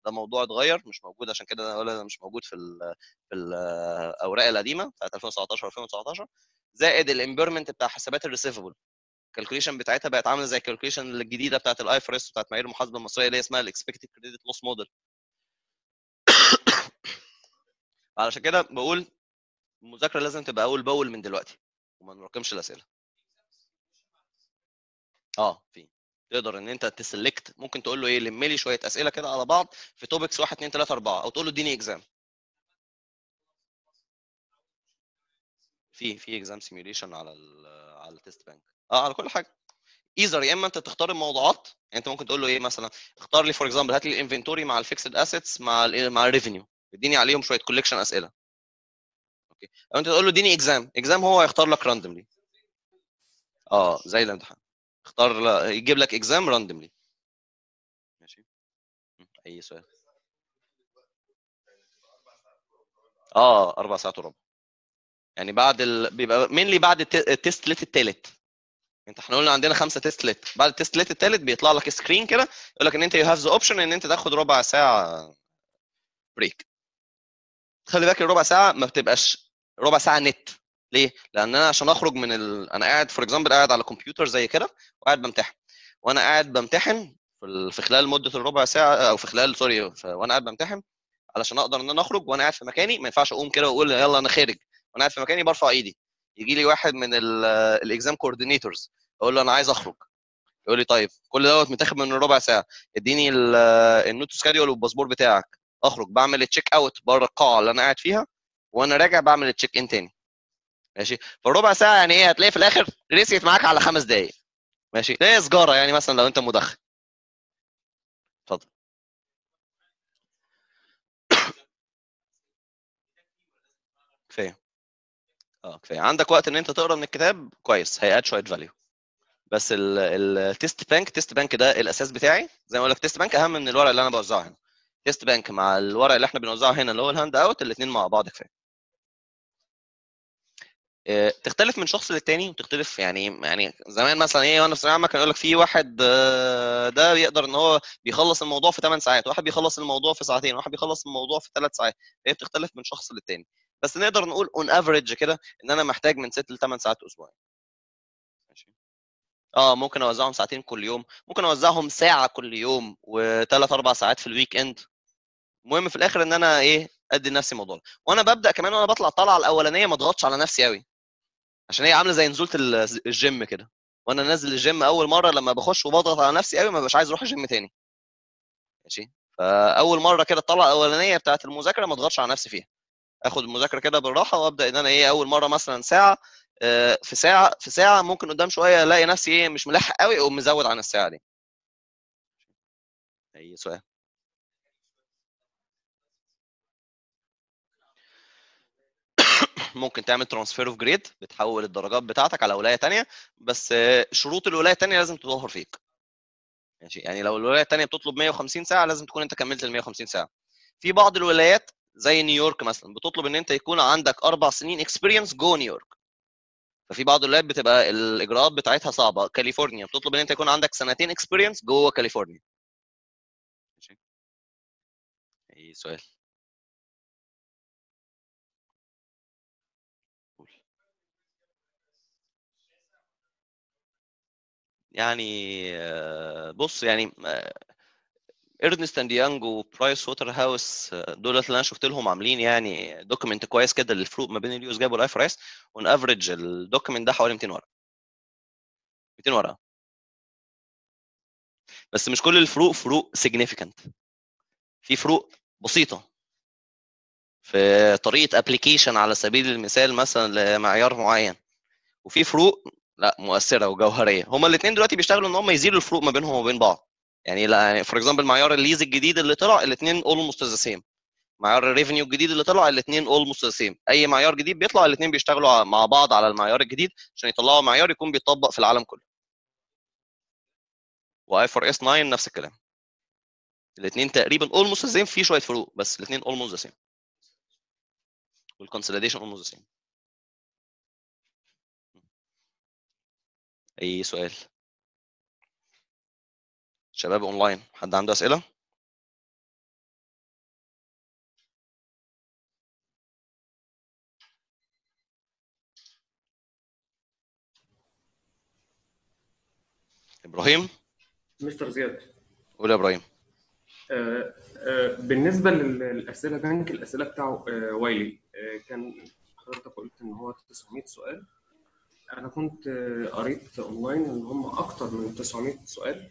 ده موضوع اتغير مش موجود، عشان كده انا ولا مش موجود في الاوراق القديمه بتاعت 2019 2019. زائد الامبيرمنت بتاع حسابات الريسيفبل، الكالكوليشن بتاعتها بقت عامله زي الكالكوليشن الجديده بتاعت الاي اف اس بتاعت معايير المحاسبه المصريه اللي هي اسمها الاكسبكتد كريدت لوس موديل. علشان كده بقول المذاكره لازم تبقى اول باول من دلوقتي وما نراكمش الاسئله. في تقدر ان انت تسلكت، ممكن تقول له ايه لم لي شويه اسئله كده على بعض في توبكس 1 2 3 4، او تقول له اديني اكزام. في اكزام سيميوليشن على التست بانك، على كل حاجه. ايزر، يا اما انت تختار الموضوعات، يعني انت ممكن تقول له ايه مثلا، اختار لي فور اكزامبل هات لي الانفنتوري مع الفيكسد اسيتس مع الريفينيو، اديني عليهم شويه كولكشن اسئله. اوكي، او انت تقول له اديني اكزام هو هيختار لك راندوملي. زي الامتحان، اختار يجيب لك اكزام راندوملي. ماشي. اي سؤال؟ 4 ساعات وربع، يعني بيبقى مينلي بعد التيست ليت الثالث. احنا قلنا عندنا 5 تيست ليت، بعد التيست ليت الثالث بيطلع لك سكرين كده يقول لك ان انت يو هاف ذا اوبشن ان انت تاخد ربع ساعه بريك. خلي بالك الربع ساعه ما بتبقاش ربع ساعه نت. ليه؟ لان انا عشان اخرج من انا قاعد فور اكزامبل قاعد على كمبيوتر زي كده وقاعد بمتحن، وانا قاعد بمتحن في خلال مده الربع ساعه، او في خلال سوري وانا قاعد بمتحن، علشان اقدر ان انا اخرج وانا قاعد في مكاني، ما ينفعش اقوم كده واقول يلا انا خارج وانا قاعد في مكاني برفع ايدي. يجي لي واحد من الاكزام كوردينيتورز اقول له انا عايز اخرج، يقول لي طيب كل دوت متاخد من ربع ساعه، اديني النوت سكادول والباسبور بتاعك. اخرج بعمل التشيك اوت بره القاعه اللي انا قاعد فيها، وانا راجع بعمل التشيك ان تاني. ماشي، فالربع ساعه يعني ايه؟ هتلاقي في الاخر ريسيت معاك على 5 دقائق. ماشي، ده سجاره يعني مثلا لو انت مدخن. اتفضل. كفايه. كفايه عندك وقت ان انت تقرا من الكتاب كويس، هيقعد شويه فاليو. بس تيست بانك ده الاساس بتاعي، زي ما اقول لك تيست بانك اهم من الورق اللي انا بوزعه هنا. تيست بانك مع الورق اللي احنا بنوزعه هنا اللي هو الهاند اوت، الاثنين مع بعض كفايه. تختلف من شخص للتاني وتختلف، يعني زمان مثلا ايه وانا في ثانويه عامه كان يقول لك في واحد ده بيقدر ان هو بيخلص الموضوع في 8 ساعات، واحد بيخلص الموضوع في ساعتين، واحد بيخلص الموضوع في 3 ساعات. هي بتختلف من شخص للتاني، بس نقدر نقول اون افريج كده ان انا محتاج من 6 ل 8 ساعات اسبوعيا. ماشي. ممكن اوزعهم ساعتين كل يوم، ممكن اوزعهم ساعه كل يوم وثلاث اربع ساعات في الويك اند. المهم في الاخر ان انا ادي لنفسي موضوع، وانا ببدا كمان وانا بطلع الطلعه الاولانيه ما اضغطش على نفسي قوي، عشان هي عامله زي نزوله الجيم كده. وانا نازل الجيم اول مره لما بخش وبضغط على نفسي قوي ما ببقاش عايز اروح الجيم تاني. ماشي، فاول مره كده الطلعه الاولانيه بتاعه المذاكره ما اضغطش على نفسي فيها، اخد المذاكره كده بالراحه وابدا ان انا اول مره مثلا ساعه، في ساعه ممكن قدام شويه الاقي نفسي مش ملحق قوي اقوم مزود عن الساعه دي. اي سؤال؟ ممكن تعمل ترانسفير اوف جريد، بتحول الدرجات بتاعتك على ولايه ثانيه، بس شروط الولايه الثانيه لازم تظهر فيك. ماشي، يعني لو الولايه الثانيه بتطلب 150 ساعه لازم تكون انت كملت ال 150 ساعه. في بعض الولايات زي نيويورك مثلا بتطلب ان انت يكون عندك 4 سنين اكسبيرينس جوه نيويورك، ففي بعض الولايات بتبقى الاجراءات بتاعتها صعبه. كاليفورنيا بتطلب ان انت يكون عندك 2 سنين اكسبيرينس جوه كاليفورنيا. ماشي. اي سؤال؟ قول. يعني بص يعني ايرنست اند يانج وبرايس ووتر هاوس دول اللي انا شفت لهم عاملين يعني دوكيمنت كويس كده للفروق ما بين اليو اس جاب والاي ار اس، اون افريج الدوكيمنت ده حوالي 200 ورقه. 200 ورقه، بس مش كل الفروق فروق سيجنيفيكانت، في فروق بسيطه في طريقه ابلكيشن على سبيل المثال مثلا لمعيار معين، وفي فروق لا مؤثره وجوهريه. هما الاثنين دلوقتي بيشتغلوا ان هم يزيلوا الفروق ما بينهم وبين بعض. يعني لا، يعني فور اكزامبل معيار الليز الجديد اللي طلع الاثنين اولموست ذا سيم، معيار الريفينيو الجديد اللي طلع الاثنين اولموست ذا سيم. اي معيار جديد بيطلع الاثنين بيشتغلوا مع بعض على المعيار الجديد عشان يطلعوا معيار يكون بيطبق في العالم كله. واي فور اس 9 نفس الكلام، الاثنين تقريبا اولموست ذا سيم، في شويه فروق بس الاثنين اولموست ذا سيم، والكونسوليديشن اولموست ذا سيم. اي سؤال؟ شباب اونلاين، حد عنده اسئله؟ ابراهيم. مستر زياد. قول يا ابراهيم. بالنسبه للاسئله، بنك الاسئله بتاعه وايلي، كان حضرتك قلت ان هو 900 سؤال. انا كنت قريت اونلاين ان هم اكتر من 900 سؤال.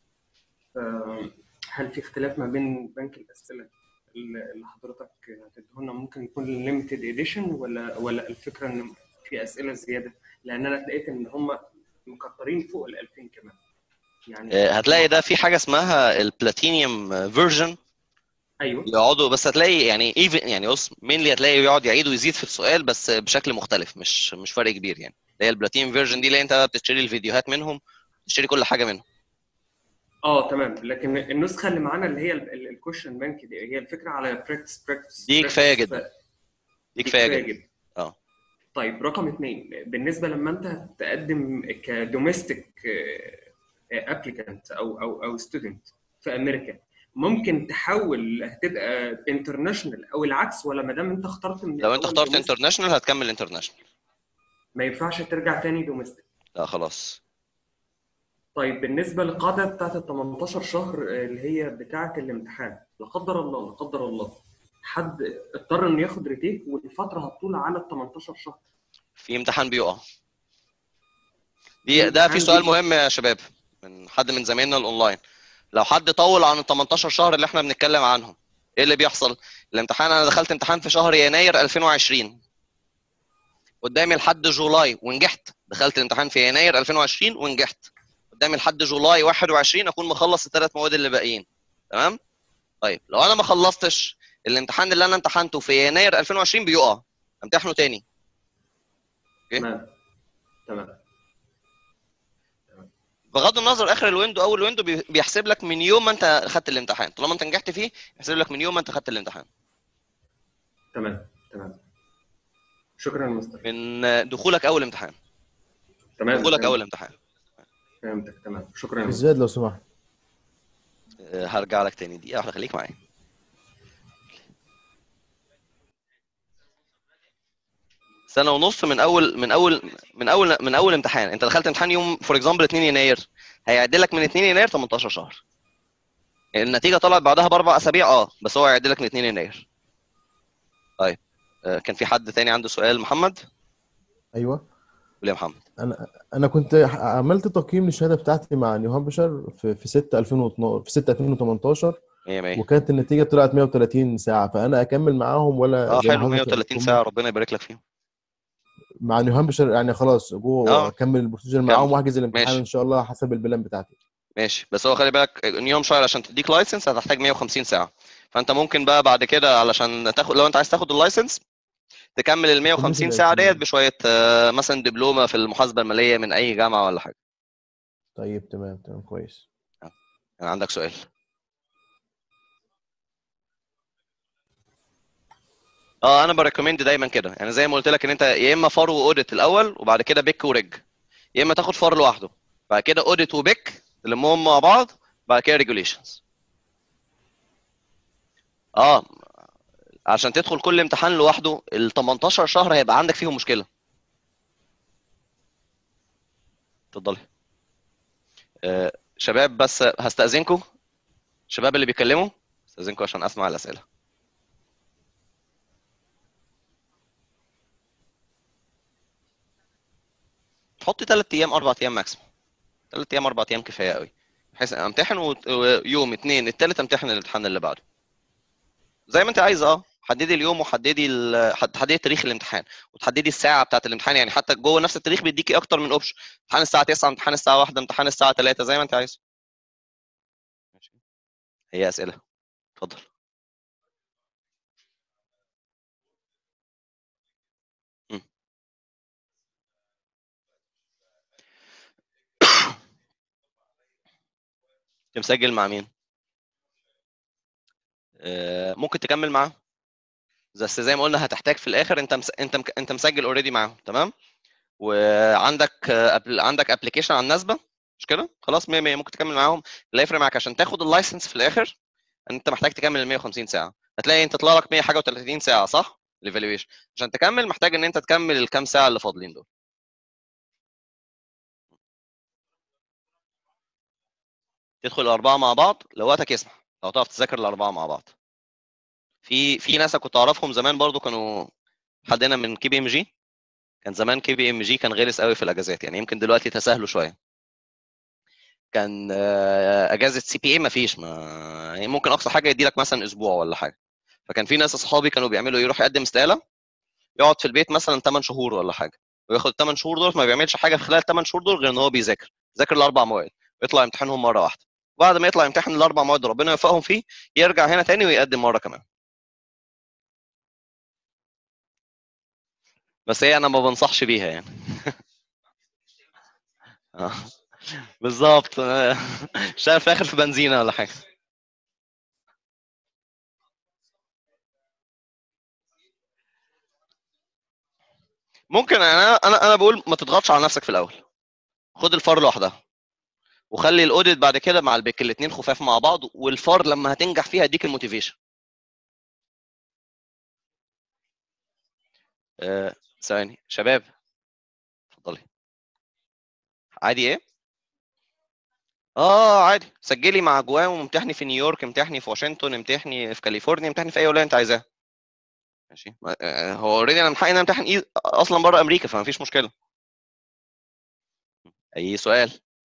هل في اختلاف ما بين بنك الاسئله اللي حضرتك هتديهولنا ممكن يكون ليميتد اديشن، ولا الفكره ان في اسئله زياده؟ لان انا لقيت ان هم مكترين فوق ال 2000 كمان يعني. هتلاقي ده في حاجه اسمها البلاتينيوم فيرجن. ايوه. يقعدوا بس هتلاقي يعني ايفن يعني بص مينلي هتلاقي يقعد يعيد ويزيد في السؤال بس بشكل مختلف، مش فرق كبير يعني. اللي هي البلاتينيوم فيرجن دي اللي انت بقى بتشتري الفيديوهات منهم، بتشتري كل حاجه منهم. تمام. لكن النسخه اللي معانا اللي هي الكويشن بانك دي، هي الفكره على براكتس. دي كفايه جدا. دي كفايه جدا. طيب رقم 2، بالنسبه لما انت هتقدم كدوميستيك ابليكانت او ستودنت في امريكا، ممكن تحول هتبقى انترناشونال او العكس، ولا ما دام انت اخترت من لو انت الأول اخترت domestic انترناشونال هتكمل انترناشونال. ما ينفعش ترجع تاني دوميستيك؟ لا خلاص. طيب بالنسبه للقاعده بتاعت ال 18 شهر اللي هي بتاعه الامتحان، لا قدر الله لا قدر الله حد اضطر انه ياخد ريتيك والفتره هتطول على ال 18 شهر، في امتحان بيقع. ده في سؤال مهم يا شباب من حد من زمايلنا الاونلاين. لو حد طول عن ال 18 شهر اللي احنا بنتكلم عنهم، ايه اللي بيحصل؟ الامتحان انا دخلت امتحان في شهر يناير 2020، قدامي لحد جولاي ونجحت. دخلت الامتحان في يناير 2020 ونجحت، قدامي لحد جولاي 21 اكون مخلص الثلاث مواد اللي باقيين. تمام؟ طيب لو انا ما خلصتش الامتحان اللي انا امتحنته في يناير 2020 بيقع، امتحنه تاني. اوكي؟ تمام تمام. بغض النظر اخر الويندو اول ويندو بيحسب لك من يوم ما انت خدت الامتحان، طالما انت نجحت فيه يحسب لك من يوم ما انت خدت الامتحان. تمام تمام. شكرا يا مستر. من دخولك اول امتحان. تمام. دخولك اول امتحان. فهمتك. تمام. شكرا يا مستر. زياد لو سمحت. هرجع لك تاني دقيقه واحده، خليك معايا. سنه ونص من اول امتحان. انت دخلت امتحان يوم فور اكزامبل 2 يناير، هيعدل لك من 2 يناير 18 شهر. النتيجه طلعت بعدها باربع اسابيع بس هو هيعدل لك من 2 يناير. طيب كان في حد تاني عنده سؤال؟ محمد. ايوه. قول يا محمد. انا كنت عملت تقييم للشهاده بتاعتي مع نيو هامبشير في 6 2012 في 6 2018 100 100. وكانت النتيجه طلعت 130 ساعه، فانا اكمل معاهم ولا زي ما حلو. حضرتك 130 ساعه ربنا يبارك لك فيهم. مع نيو هامبشير يعني خلاص جوه اكمل البروسيجر معاهم واحجز الامتحان ماشي. ان شاء الله حسب البلان بتاعتي. ماشي، بس هو خلي بالك نيو هامشاير عشان تديك لايسنس هتحتاج 150 ساعه، فانت ممكن بقى بعد كده علشان تاخد، لو انت عايز تاخد اللايسنس تكمل ال 150 ساعه ديت بشويه مثلا دبلومه في المحاسبه الماليه من اي جامعه ولا حاجه. طيب تمام تمام كويس. يعني عندك سؤال؟ انا بريكومند دايما كده، يعني زي ما قلت لك ان انت يا اما فار واوديت الاول وبعد كده بيك وريج، يا اما تاخد فار لوحده بعد كده اوديت وبيك تلمهم مع بعض بعد كده ريجوليشنز. عشان تدخل كل امتحان لوحده ال 18 شهر هيبقى عندك فيهم مشكله. اتفضلي. شباب بس هستأذنكم، الشباب اللي بيتكلموا استأذنكم عشان اسمع الاسئله. حط 3 ايام 4 ايام ماكسيموم. 3 ايام 4 ايام كفايه قوي، بحيث امتحن ويوم اثنين الثالث امتحن الامتحان اللي بعده زي ما انت عايز. حددي اليوم وحددي حددي تاريخ الامتحان وتحددي الساعه بتاعت الامتحان، يعني حتى جوه نفس التاريخ بيديكي اكتر من اوبشن، امتحان الساعه 9، امتحان الساعه 1، امتحان الساعه 3، زي ما انت عايز. هي اسئله. اتفضل. انت مسجل مع مين؟ ممكن تكمل معاه، بس زي ما قلنا هتحتاج في الاخر انت مسجل اوريدي معاهم، تمام؟ وعندك عندك ابلكيشن على النسبه، مش كده؟ خلاص 100 100 ممكن تكمل معاهم. اللي هيفرق معاك عشان تاخد اللايسنس في الاخر انت محتاج تكمل ال 150 ساعه، هتلاقي انت طلع لك 100 حاجه و30 ساعه صح؟ الايفالويشن عشان تكمل محتاج ان انت تكمل الكام ساعه اللي فاضلين دول. تدخل الاربعه مع بعض لو وقتك يسمح، لو تعرف تذاكر الاربعه مع بعض. في ناس كنت اعرفهم زمان برضو، كانوا حد هنا من كي بي ام جي. كان زمان كي بي ام جي كان غلس قوي في الاجازات، يعني يمكن دلوقتي تساهلوا شويه. كان اجازه سي بي اي ما فيش، ما يعني ممكن اقصى حاجه يدي لك مثلا اسبوع ولا حاجه. فكان في ناس اصحابي كانوا بيعملوا يروح يقدم استقاله، يقعد في البيت مثلا 8 شهور ولا حاجه، وياخد 8 شهور دول ما بيعملش حاجه في خلال 8 شهور دول غير ان هو ذاكر الاربع مواد، ويطلع يمتحنهم مره واحده. بعد ما يطلع يمتحن الاربع مواد ربنا يوفقهم فيه، يرجع هنا تاني ويقدم مره كمان. بس هي انا ما بنصحش بيها يعني. آه. بالظبط. شايف في اخر في بنزينه ولا حاجه. ممكن انا بقول ما تضغطش على نفسك في الاول، خد الفار لوحدها، وخلي الاوديت بعد كده مع البيك الاثنين خفاف مع بعض، والفار لما هتنجح فيها يديك الموتيفيشن. ثواني شباب، اتفضلي. عادي ايه؟ اه عادي، سجلي مع جوام وامتحني في نيويورك، امتحني في واشنطن، امتحني في كاليفورنيا، امتحني في اي ولايه انت عايزاها. ماشي. هو اوريدي انا من حقي ان انا امتحن اصلا بره امريكا، فما فيش مشكله. اي سؤال؟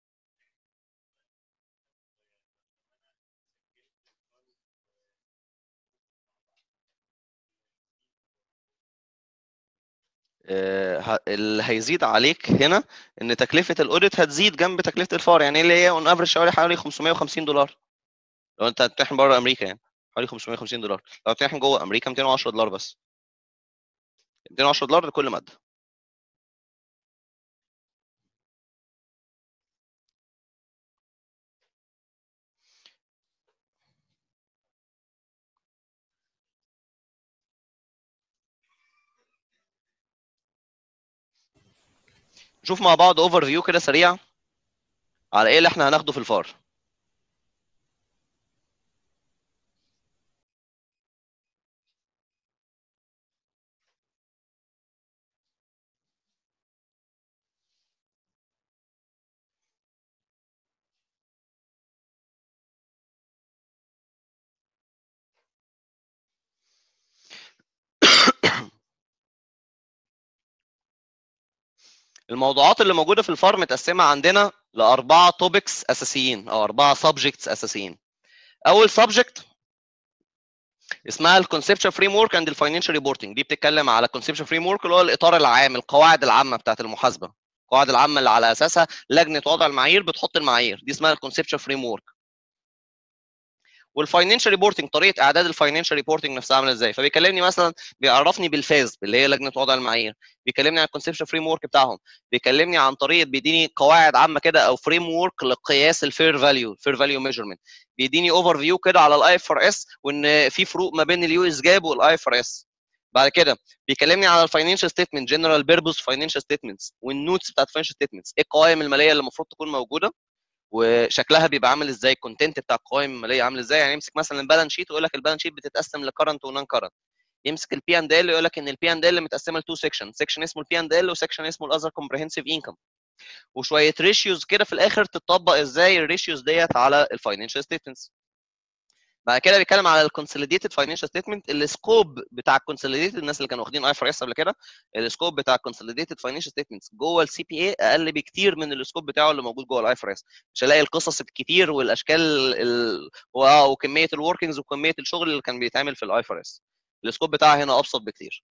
اللي هيزيد عليك هنا ان تكلفه الاوديت هتزيد جنب تكلفه الفار، يعني اللي هي اون افريج حوالي $550 لو انت هتمتحن بره امريكا، يعني حوالي $550. لو هتمتحن جوه امريكا $210 بس، $210 لكل ماده. نشوف مع بعض اوفر فيو كده سريع على ايه اللي احنا هناخده في الفار. الموضوعات اللي موجوده في الفار متقسمه عندنا لاربعه توبكس اساسيين او اربعه سبجكتس اساسيين. اول سبجكت اسمها الكونسبشن فريم ورك اند الفاينانشال ريبورتنج. دي بتتكلم على الكونسبشن فريم ورك اللي هو الاطار العام، القواعد العامه بتاعت المحاسبه، القواعد العامه اللي على اساسها لجنه وضع المعايير بتحط المعايير، دي اسمها الكونسبشن فريم ورك. والفاينانشال ريبورتنج طريقه اعداد الفاينانشال ريبورتنج نفسها عامله ازاي. فبيكلمني مثلا، بيعرفني بالفاز اللي هي لجنه وضع المعايير، بيكلمني عن الكونسبشن فريم ورك بتاعهم، بيكلمني عن طريقه، بيديني قواعد عامه كده او فريم ورك لقياس الفير فاليو ميجرمنت، بيديني اوفر فيو كده على الاي اف ار اس وان في فروق ما بين اليو اس جاب والاي اف ار اس. بعد كده بيكلمني على الفاينانشال ستيتمنت، جنرال بيربوس فاينانشال ستيتمنتس، والنوتس بتاعت الفاينانشال ستيتمنتس، ايه القوائم الماليه اللي المفروض تكون موجوده وشكلها بيبقى عامل ازاي، الكونتنت بتاع القوائم الماليه عامل ازاي. يعني يمسك مثلا البالانس شيت ويقول لك البالانس شيت بتتقسم لكرنت ونون كرنت. يمسك البي اند ال يقول لك ان البي اند ال متقسمه لتو سيكشن، سيكشن اسمه البي اند ال وسيكشن اسمه الاذر كومبريهنسيف انكم، وشويه ريشيوز كده في الاخر تطبق ازاي الريشيوز ديت على الفاينانشال ستيتمنتس. بعد كده بيتكلم على الكونسوليديتد فاينانشال ستيتمنت، السكوب بتاع الكونسوليديتد، الناس اللي كانوا واخدين اي اف اس قبل كده، السكوب بتاع الكونسوليديتد فاينانشال ستيتمنتس جوه السي بي اي اقل بكتير من السكوب بتاعه اللي موجود جوه الاي اف اس. مش هلاقي القصص الكتير والاشكال وكميه الوركينجز وكميه الشغل اللي كان بيتعمل في الاي اف اس. السكوب بتاعها هنا ابسط بكتير.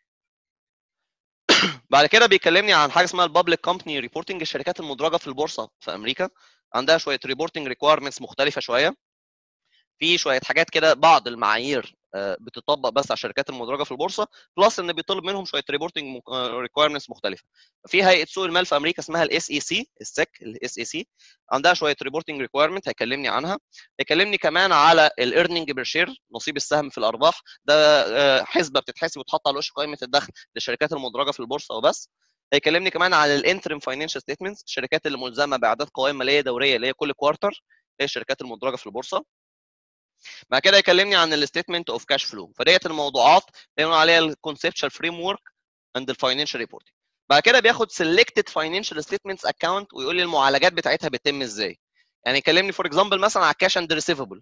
بعد كده بيكلمني عن حاجه اسمها البابليك كومباني ريبورتنج، الشركات المدرجه في البورصه في امريكا عندها شويه ريبورتنج ريكويرمنتس مختلفه شويه، في شويه حاجات كده بعض المعايير بتطبق بس على الشركات المدرجه في البورصه، بلس ان بيطلب منهم شويه ريبورتنج ريكويرمنتس مختلفه. في هيئه سوق المال في امريكا اسمها الاس اي سي، السك الاس اي سي عندها شويه ريبورتنج ريكويرمنت هيكلمني عنها. هيكلمني كمان على الايرننج بير شير، نصيب السهم في الارباح، ده حسبه بتتحسب وتحط على وش قائمه الدخل للشركات المدرجه في البورصه وبس. هيكلمني كمان على الانترم فاينانشال ستيتمنتس، الشركات اللي ملزمه باعداد قوائم ماليه دوريه اللي هي كل كوارتر، هي الشركات المدرجه في البورصه. بعد كده يكلمني عن الستيتمنت اوف كاش فلو، فديت الموضوعات اللي بنقول عليها الكونسبشوال فريم ورك اند الفاينانشال ريبورتنج. بعد كده بياخد سيلكتد فاينانشال ستيتمنتس اكونت ويقول لي المعالجات بتاعتها بتتم ازاي. يعني يكلمني فور اكزامبل مثلا على الكاش اند ريسيفبل،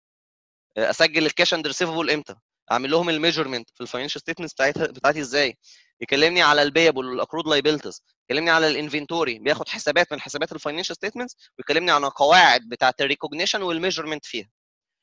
اسجل الكاش اند ريسيفبل امتى، اعمل لهم الميجرمنت في الفاينانشال ستيتمنتس بتاعتي ازاي. يكلمني على البيبل والاكرود لايبيلتيز، يكلمني على الانفنتوري، بياخد حسابات من حسابات الفاينانشال ستيتمنتس، ويكلمني عن القواعد بتاعه الريكوجنيشن والميجرمنت فيها.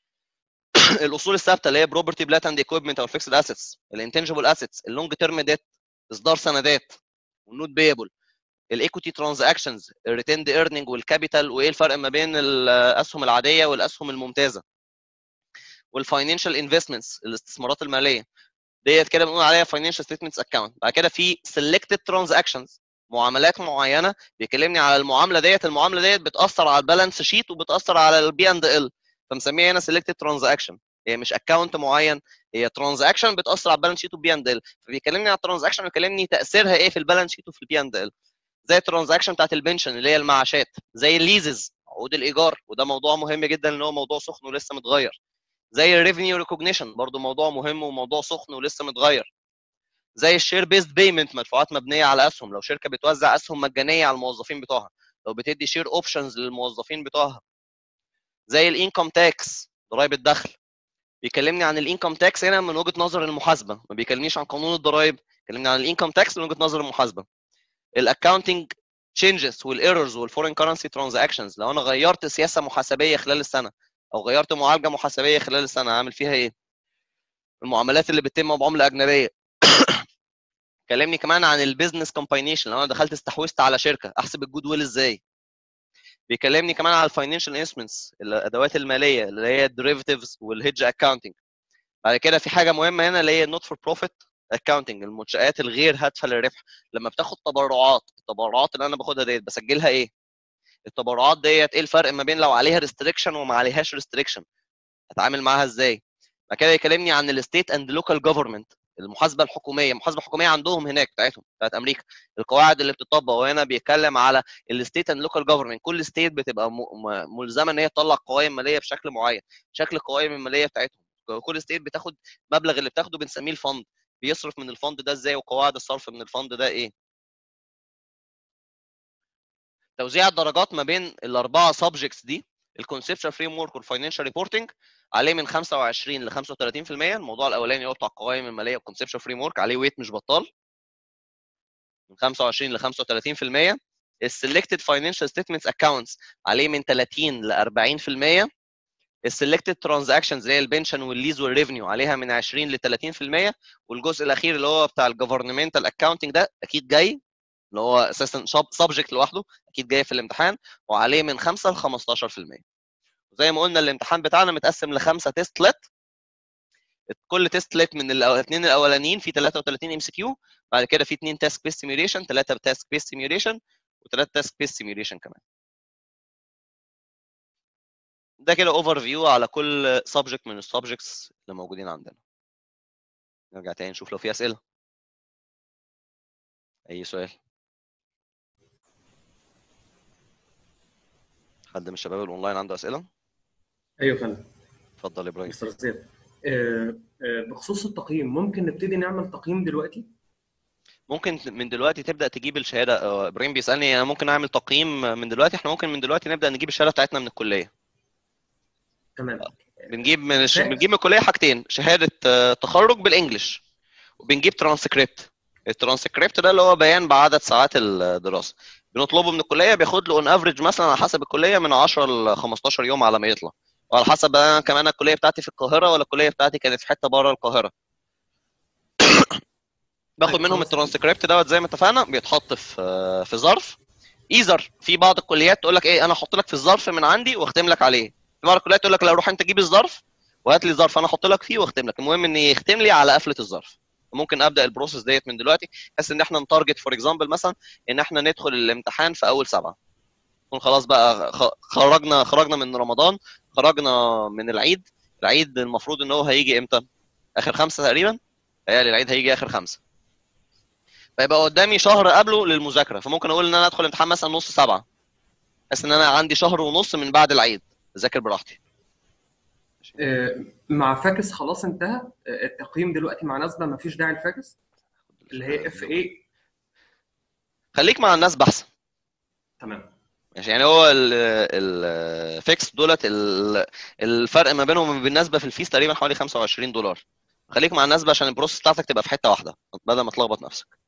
الاصول الثابته اللي هي بروبرتي بلات اند ايكويبمنت او فيكسد اسيتس، الانتنجبل اسيتس، اللونج تيرم ديت، اصدار سندات والنوت بيبل، الايكوتي ترانزاكشنز، الريتيند ايرنينج والكابيتال، وايه الفرق ما بين الاسهم العاديه والاسهم الممتازه، والفاينانشال انفستمنتس، الاستثمارات الماليه ديت كده بنقول عليها فاينانشال ستيتمنتس اكونت. بعد كده في سيلكتد ترانزاكشنز، معاملات معينه، بيكلمني على المعامله ديت بتاثر على البالانس شيت وبتاثر على البي اند ال، فمسميها هنا سيلكتد ترانزاكشن. هي مش اكونت معين، هي ترانزاكشن بتاثر على البالانس شيت والبي اند ال، فبيكلمني على الترانزاكشن ويكلمني تاثيرها ايه في البالانس شيت وفي البي اند ال. زي الترانزاكشن بتاعت البنشن اللي هي المعاشات، زي الليزز عقود الايجار، وده موضوع مهم جدا ان هو موضوع سخن ولسه متغير. زي الريفينيو ريكوجنيشن، برضو موضوع مهم وموضوع سخن ولسه متغير. زي الشير بيست بيمنت، مدفوعات مبنيه على اسهم، لو شركه بتوزع اسهم مجانيه على الموظفين بتوعها، لو بتدي شير اوبشنز للموظفين بتوعها. زي الانكم تاكس، ضرائب الدخل، بيكلمني عن الانكم تاكس هنا من وجهه نظر المحاسبه، ما بيكلمنيش عن قانون الضرائب، بيكلمني عن الانكم تاكس من وجهه نظر المحاسبه. الاكاونتنج تشينجز والايرورز والفورين كرنسي ترانزاكشنز، لو انا غيرت سياسه محاسبيه خلال السنه او غيرت معالجه محاسبيه خلال السنه، هعمل فيها ايه؟ المعاملات اللي بتتم بعمله اجنبيه. كلمني كمان عن البيزنس كومباينيشن، لو انا دخلت استحوذت على شركه احسب الجود ويل ازاي. بيكلمني كمان على الفاينانشال انسترومنتس، الادوات الماليه اللي هي الديريفيتيفز والهيدج اكاونتنج. بعد كده في حاجه مهمه هنا اللي هي النوت فور بروفيت اكاونتنج، المنشات الغير هادفه للربح. لما بتاخد تبرعات، التبرعات اللي انا باخدها ديت بسجلها ايه؟ التبرعات ديت ايه الفرق ما بين لو عليها ريستريكشن وما عليهاش ريستريكشن، هتعامل معاها ازاي. بعد كده يكلمني عن الستيت اند لوكال جفرمنت، المحاسبه الحكوميه، المحاسبه الحكوميه عندهم هناك بتاعتهم بتاعت امريكا، القواعد اللي بتطبق. وهنا بيتكلم على الستيت اند لوكال جفرمنت، كل ستيت بتبقى ملزمه ان هي تطلع قوائم ماليه بشكل معين، شكل القوائم الماليه بتاعتهم. كل ستيت بتاخد مبلغ اللي بتاخده بنسميه الفند، بيصرف من الفند ده ازاي، وقواعد الصرف من الفند ده ايه. توزيع الدرجات ما بين الاربعه سبجكتس دي، الكونسبشن فريم ورك والفاينانشال ريبورتنج، عليه من 25 ل 35%. الموضوع الاولاني اللي هو بتاع القوائم الماليه والكونسبشن فريم ورك عليه ويت مش بطال، من 25 ل 35%. السلكتد فاينانشال ستيتمنتس اكونتس عليه من 30 ل 40%. السلكتد ترانزاكشنز زي البنشن والليز والريفنيو عليها من 20 ل 30%. والجزء الاخير اللي هو بتاع الجفرنمنتال اكاونتنج ده اكيد جاي، اللي هو اساسا سبجكت لوحده، اكيد جاي في الامتحان، وعليه من 5 ل 15%. وزي ما قلنا الامتحان بتاعنا متقسم ل5 تيستلت، كل تيستلت من الاثنين الاولانيين في 33 ام سي كيو، بعد كده في 2 تاسك بيس سيميوليشن، 3 تاسك بيس سيميوليشن، و3 تاسك بيس سيميوليشن كمان. ده كده اوفر فيو على كل سبجكت من السبجكتس اللي موجودين عندنا. نرجع تاني نشوف لو في اسئله. اي سؤال؟ حد من الشباب الاونلاين عنده اسئله؟ ايوه يا فندم. اتفضل يا ابراهيم. مستر زياد، بخصوص التقييم، ممكن نبتدي نعمل تقييم دلوقتي؟ ممكن من دلوقتي تبدا تجيب الشهاده. ابراهيم بيسالني انا ممكن اعمل تقييم من دلوقتي؟ احنا ممكن من دلوقتي نبدا نجيب الشهاده بتاعتنا من الكليه. تمام. بنجيب من الكليه حاجتين، شهاده تخرج بالانجلش، وبنجيب ترانسكريبت. الترانسكريبت ده اللي هو بيان بعدد ساعات الدراسه، بنطلبه من الكليه، بياخد له اون افريج مثلا على حسب الكليه من 10 ل 15 يوم على ما يطلع، وعلى حسب انا كمان الكليه بتاعتي في القاهره ولا الكليه بتاعتي كانت في حته بره القاهره. باخد طيب منهم خلاص. الترانسكريبت دوت زي ما اتفقنا، بيتحط في ظرف. ايزر في بعض الكليات تقول لك ايه، انا احط لك في الظرف من عندي واختم لك عليه. في بعض الكليات تقول لك لا، روح انت جيب الظرف وهات لي ظرف انا احط لك فيه واختم لك، المهم ان يختم لي على قفله الظرف. ممكن ابدا البروسيس ديت من دلوقتي، بحيث ان احنا نتارجت فور اكزامبل مثلا ان احنا ندخل الامتحان في اول 7، نكون خلاص بقى خرجنا من رمضان، خرجنا من العيد. العيد المفروض ان هو هيجي امتى؟ اخر 5 تقريبا. يعني العيد هيجي اخر 5، فيبقى قدامي شهر قبله للمذاكره، فممكن اقول ان انا ادخل امتحان مثلا نص 7، بحيث ان انا عندي شهر ونص من بعد العيد اذاكر براحتي. مع فاكس خلاص انتهى. التقييم دلوقتي مع نسبه، ما فيش داعي الفاكس اللي هي اف اي. خليك مع الناس بحسن. تمام. ماشي، يعني هو الفيكس دولت الفرق ما بينهم وما بين النسبه في الفيس تقريبا حوالي $25. خليك مع النسبه عشان البروسيس بتاعتك تبقى في حته واحده بدل ما تلخبط نفسك.